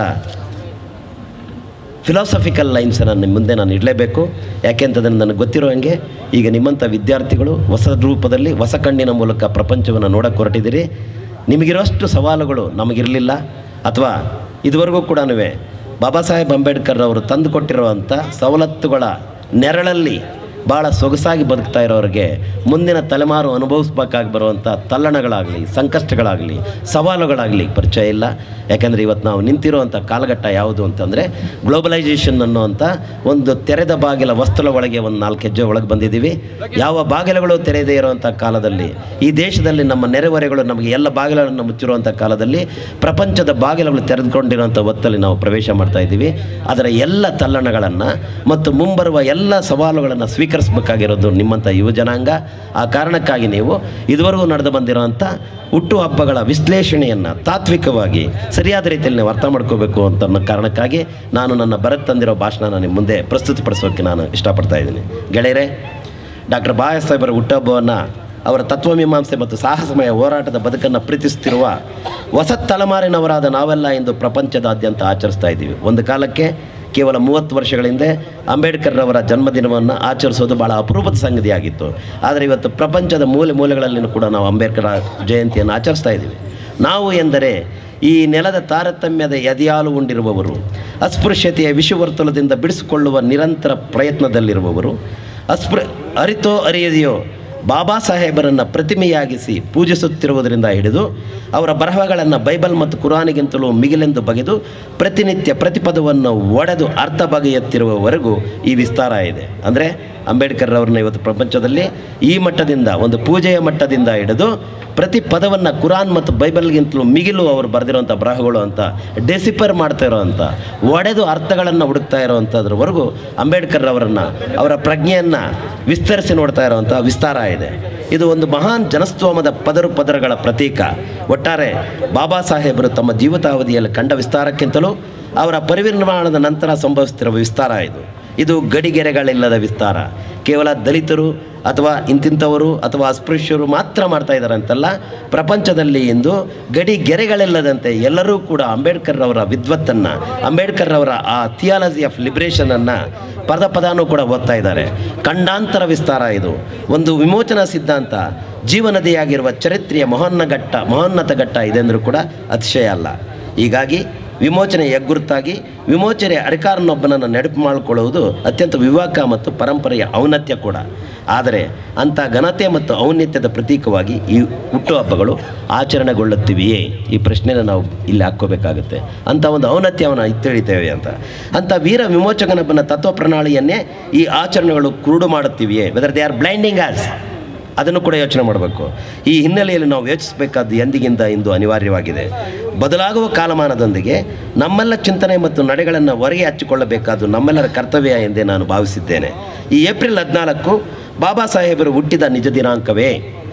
ಫಿಲಾಸಫಿಕಲ್ ಲೈನ್ಸನ್ನು ನಿಮ್ಮ ಮುಂದೆ ನಾನು ಇಡಲೇಬೇಕು. ಯಾಕೆಂತಂದರೆ ನನಗೆ ಗೊತ್ತಿರೋ ಹಾಗೆ ಈಗ ನಿಮ್ಮಂಥ ವಿದ್ಯಾರ್ಥಿಗಳು ಹೊಸ ರೂಪದಲ್ಲಿ ಹೊಸ ಕಣ್ಣಿನ ಮೂಲಕ ಪ್ರಪಂಚವನ್ನು ನೋಡೋಕ್ಕೆ ಹೊರಟಿದ್ದೀರಿ. ನಿಮಗಿರೋಷ್ಟು ಸವಾಲುಗಳು ನಮಗಿರಲಿಲ್ಲ, ಅಥವಾ ಇದುವರೆಗೂ ಕೂಡ ಬಾಬಾ ಸಾಹೇಬ್ ಅಂಬೇಡ್ಕರ್ ಅವರು ತಂದು ಕೊಟ್ಟಿರುವಂಥ ಸವಲತ್ತುಗಳ ನೆರಳಲ್ಲಿ ಭಾಳ ಸೊಗಸಾಗಿ ಬದುಕ್ತಾ ಇರೋರಿಗೆ ಮುಂದಿನ ತಲೆಮಾರು ಅನುಭವಿಸ್ಬೇಕಾಗಿ ಬರುವಂಥ ತಲ್ಲಣಗಳಾಗಲಿ, ಸಂಕಷ್ಟಗಳಾಗಲಿ, ಸವಾಲುಗಳಾಗಲಿ ಪರಿಚಯ ಇಲ್ಲ. ಯಾಕೆಂದರೆ ಇವತ್ತು ನಾವು ನಿಂತಿರುವಂಥ ಕಾಲಘಟ್ಟ ಯಾವುದು ಅಂತಂದರೆ ಗ್ಲೋಬಲೈಸೇಷನ್ ಅನ್ನುವಂಥ ಒಂದು ತೆರೆದ ಬಾಗಿಲ ವಸ್ತುಲ ಒಳಗೆ ಒಂದು 4 ಹೆಜ್ಜೆ ಒಳಗೆ ಬಂದಿದ್ದೀವಿ. ಯಾವ ಬಾಗಿಲುಗಳು ತೆರೆದೇ ಇರುವಂಥ ಕಾಲದಲ್ಲಿ, ಈ ದೇಶದಲ್ಲಿ ನಮ್ಮ ನೆರೆಹೊರೆಗಳು ನಮಗೆ ಎಲ್ಲ ಬಾಗಿಲುಗಳನ್ನು ಮುಚ್ಚಿರುವಂಥ ಕಾಲದಲ್ಲಿ ಪ್ರಪಂಚದ ಬಾಗಿಲುಗಳು ತೆರೆದುಕೊಂಡಿರುವಂಥ ಹೊತ್ತಲ್ಲಿ ನಾವು ಪ್ರವೇಶ ಮಾಡ್ತಾ ಇದ್ದೀವಿ. ಅದರ ಎಲ್ಲ ತಲ್ಲಣಗಳನ್ನು ಮತ್ತು ಮುಂಬರುವ ಎಲ್ಲ ಸವಾಲುಗಳನ್ನು ಸ್ವೀಕರಿಸಬೇಕಾಗಿರೋದು ನಿಮ್ಮಂಥ ಯುವ ಜನಾಂಗ. ಆ ಕಾರಣಕ್ಕಾಗಿ ನೀವು ಇದುವರೆಗೂ ನಡೆದು ಬಂದಿರೋಂಥ ಹುಟ್ಟುಹಬ್ಬಗಳ ವಿಶ್ಲೇಷಣೆಯನ್ನು ತಾತ್ವಿಕವಾಗಿ ಸರಿಯಾದ ರೀತಿಯಲ್ಲಿ ನೀವು ಅರ್ಥ ಮಾಡ್ಕೋಬೇಕು ಅಂತ ಅನ್ನೋ ಕಾರಣಕ್ಕಾಗಿ ನಾನು ನನ್ನ ಬರೆದು ತಂದಿರೋ ಭಾಷಣನ ನಿಮ್ಮ ಮುಂದೆ ಪ್ರಸ್ತುತಪಡಿಸೋಕ್ಕೆ ನಾನು ಇಷ್ಟಪಡ್ತಾ ಇದ್ದೀನಿ. ಗೆಳೆಯರೆ, ಡಾಕ್ಟರ್ ಬಾಬಾ ಸಾಹೇಬರ ಹುಟ್ಟುಹಬ್ಬವನ್ನು ಅವರ ತತ್ವಮೀಮಾಂಸೆ ಮತ್ತು ಸಾಹಸಮಯ ಹೋರಾಟದ ಬದುಕನ್ನು ಪ್ರೀತಿಸುತ್ತಿರುವ ಹೊಸ ತಲೆಮಾರಿನವರಾದ ನಾವೆಲ್ಲ ಇಂದು ಪ್ರಪಂಚದಾದ್ಯಂತ ಆಚರಿಸ್ತಾ ಇದ್ದೀವಿ. ಒಂದು ಕಾಲಕ್ಕೆ ಕೇವಲ 30 ವರ್ಷಗಳ ಹಿಂದೆ ಅಂಬೇಡ್ಕರ್ ಅವರ ಜನ್ಮದಿನವನ್ನು ಆಚರಿಸೋದು ಭಾಳ ಅಪರೂಪದ ಸಂಗತಿಯಾಗಿತ್ತು. ಆದರೆ ಇವತ್ತು ಪ್ರಪಂಚದ ಮೂಲೆ ಮೂಲೆಗಳಲ್ಲಿಯೂ ಕೂಡ ನಾವು ಅಂಬೇಡ್ಕರ್ ಜಯಂತಿಯನ್ನು ಆಚರಿಸ್ತಾ ಇದ್ದೀವಿ. ನಾವು ಎಂದರೆ ಈ ನೆಲದ ತಾರತಮ್ಯದ ಎದೆಯಾಲು ಉಂಡಿರುವವರು, ಅಸ್ಪೃಶ್ಯತೆಯ ವಿಷವರ್ತುಲದಿಂದ ಬಿಡಿಸಿಕೊಳ್ಳುವ ನಿರಂತರ ಪ್ರಯತ್ನದಲ್ಲಿರುವವರು, ಅರಿತೋ ಅರಿಯದೆಯೋ ಬಾಬಾ ಸಾಹೇಬರನ್ನು ಪ್ರತಿಮೆಯಾಗಿಸಿ ಪೂಜಿಸುತ್ತಿರುವುದರಿಂದ ಹಿಡಿದು ಅವರ ಬರಹಗಳನ್ನು ಬೈಬಲ್ ಮತ್ತು ಕುರಾನಿಗಿಂತಲೂ ಮಿಗಿಲೆಂದು ಬಗೆದು ಪ್ರತಿನಿತ್ಯ ಪ್ರತಿಪದವನ್ನು ಒಡೆದು ಅರ್ಥ ಬಗೆಯುತ್ತಿರುವವರೆಗೂ ಈ ವಿಸ್ತಾರ ಇದೆ. ಅಂದರೆ ಅಂಬೇಡ್ಕರ್ ಅವ್ರನ್ನ ಇವತ್ತು ಪ್ರಪಂಚದಲ್ಲಿ ಈ ಮಟ್ಟದಿಂದ, ಒಂದು ಪೂಜೆಯ ಮಟ್ಟದಿಂದ ಹಿಡಿದು ಪ್ರತಿ ಪದವನ್ನು ಕುರಾನ್ ಮತ್ತು ಬೈಬಲ್ಗಿಂತಲೂ ಮಿಗಿಲು ಅವರು ಬರೆದಿರೋಂಥ ಬರಹಗಳು ಅಂತ ಡೆಸಿಫರ್ ಮಾಡ್ತಾ ಇರೋವಂಥ, ಒಡೆದು ಅರ್ಥಗಳನ್ನು ಹುಡುಕ್ತಾ ಇರೋವಂಥದ್ರವರೆಗೂ ಅಂಬೇಡ್ಕರ್ ಅವರನ್ನು, ಅವರ ಪ್ರಜ್ಞೆಯನ್ನು ವಿಸ್ತರಿಸಿ ನೋಡ್ತಾ ಇರೋವಂಥ ವಿಸ್ತಾರ ಇದೆ. ಇದು ಒಂದು ಮಹಾನ್ ಜನಸ್ತೋಮದ ಪದರಗಳ ಪ್ರತೀಕ. ಒಟ್ಟಾರೆ ಬಾಬಾ ಸಾಹೇಬರು ತಮ್ಮ ಜೀವಿತಾವಧಿಯಲ್ಲಿ ಕಂಡ ವಿಸ್ತಾರಕ್ಕಿಂತಲೂ ಅವರ ಪರಿನಿರ್ವಾಣದ ನಂತರ ಸಂಭವಿಸುತ್ತಿರುವ ವಿಸ್ತಾರ ಇದು ಗಡಿಗೆರೆಗಳಿಲ್ಲದ ವಿಸ್ತಾರ. ಕೇವಲ ದಲಿತರು ಅಥವಾ ಇಂತಿಂಥವರು ಅಥವಾ ಅಸ್ಪೃಶ್ಯರು ಮಾತ್ರ ಮಾಡ್ತಾ ಇದ್ದಾರೆ ಅಂತಲ್ಲ, ಪ್ರಪಂಚದಲ್ಲಿ ಇಂದು ಗಡಿಗೆರೆಗಳಿಲ್ಲದಂತೆ ಎಲ್ಲರೂ ಕೂಡ ಅಂಬೇಡ್ಕರ್ ಅವರ ವಿದ್ವತ್ತನ್ನು, ಅಂಬೇಡ್ಕರ್ ಅವರ ಆ ಥಿಯಾಲಜಿ ಆಫ್ ಲಿಬ್ರೇಷನನ್ನು ಪದನೂ ಕೂಡ ಓದ್ತಾ ಇದ್ದಾರೆ. ಖಂಡಾಂತರ ವಿಸ್ತಾರ ಇದು. ಒಂದು ವಿಮೋಚನಾ ಸಿದ್ಧಾಂತ ಜೀವನದಿಯಾಗಿರುವ ಚರಿತ್ರೆಯ ಮಹೋನ್ನತ ಘಟ್ಟ ಇದೆ ಅಂದರೂ ಕೂಡ ಅತಿಶಯ ಅಲ್ಲ. ಹೀಗಾಗಿ ವಿಮೋಚನೆ ಹೆಗ್ಗುರುತಾಗಿ ವಿಮೋಚನೆ ಅಧಿಕಾರನೊಬ್ಬನನ್ನು ನೆನಪು ಮಾಡಿಕೊಳ್ಳುವುದು ಅತ್ಯಂತ ವಿವೇಕ ಮತ್ತು ಪರಂಪರೆಯ ಔನ್ನತ್ಯ ಕೂಡ. ಆದರೆ ಅಂಥ ಘನತೆ ಮತ್ತು ಔನ್ನತ್ಯದ ಪ್ರತೀಕವಾಗಿ ಈ ಹುಟ್ಟುಹಬ್ಬಗಳು ಆಚರಣೆಗೊಳ್ಳುತ್ತಿವೆಯೇ? ಈ ಪ್ರಶ್ನೆನ ನಾವು ಇಲ್ಲಿ ಹಾಕ್ಕೋಬೇಕಾಗುತ್ತೆ. ಅಂಥ ಒಂದು ಔನ್ನತ್ಯವನ್ನು ಇತ್ತಳಿತೇವೆ ಅಂತ. ಅಂಥ ವೀರ ವಿಮೋಚಕನೊಬ್ಬನ ತತ್ವ ಪ್ರಣಾಳಿಯನ್ನೇ ಈ ಆಚರಣೆಗಳು ಕುರುಡು ಮಾಡುತ್ತಿವೆಯೇ? Whether they are blinding us, ಅದನ್ನು ಕೂಡ ಯೋಚನೆ ಮಾಡಬೇಕು. ಈ ಹಿನ್ನೆಲೆಯಲ್ಲಿ ನಾವು ಯೋಚಿಸಬೇಕಾದ್ದು ಎಂದಿಗಿಂತ ಇಂದು ಅನಿವಾರ್ಯವಾಗಿದೆ. ಬದಲಾಗುವ ಕಾಲಮಾನದೊಂದಿಗೆ ನಮ್ಮೆಲ್ಲ ಚಿಂತನೆ ಮತ್ತು ನಡೆಗಳನ್ನು ಹೊರಗೆ ಹಚ್ಚಿಕೊಳ್ಳಬೇಕಾದ್ದು ನಮ್ಮೆಲ್ಲರ ಕರ್ತವ್ಯ ಎಂದೇ ನಾನು ಭಾವಿಸಿದ್ದೇನೆ. ಈ ಏಪ್ರಿಲ್ 14 ಬಾಬಾ ಸಾಹೇಬರು ಹುಟ್ಟಿದ ನಿಜ ದಿನಾಂಕವೇ?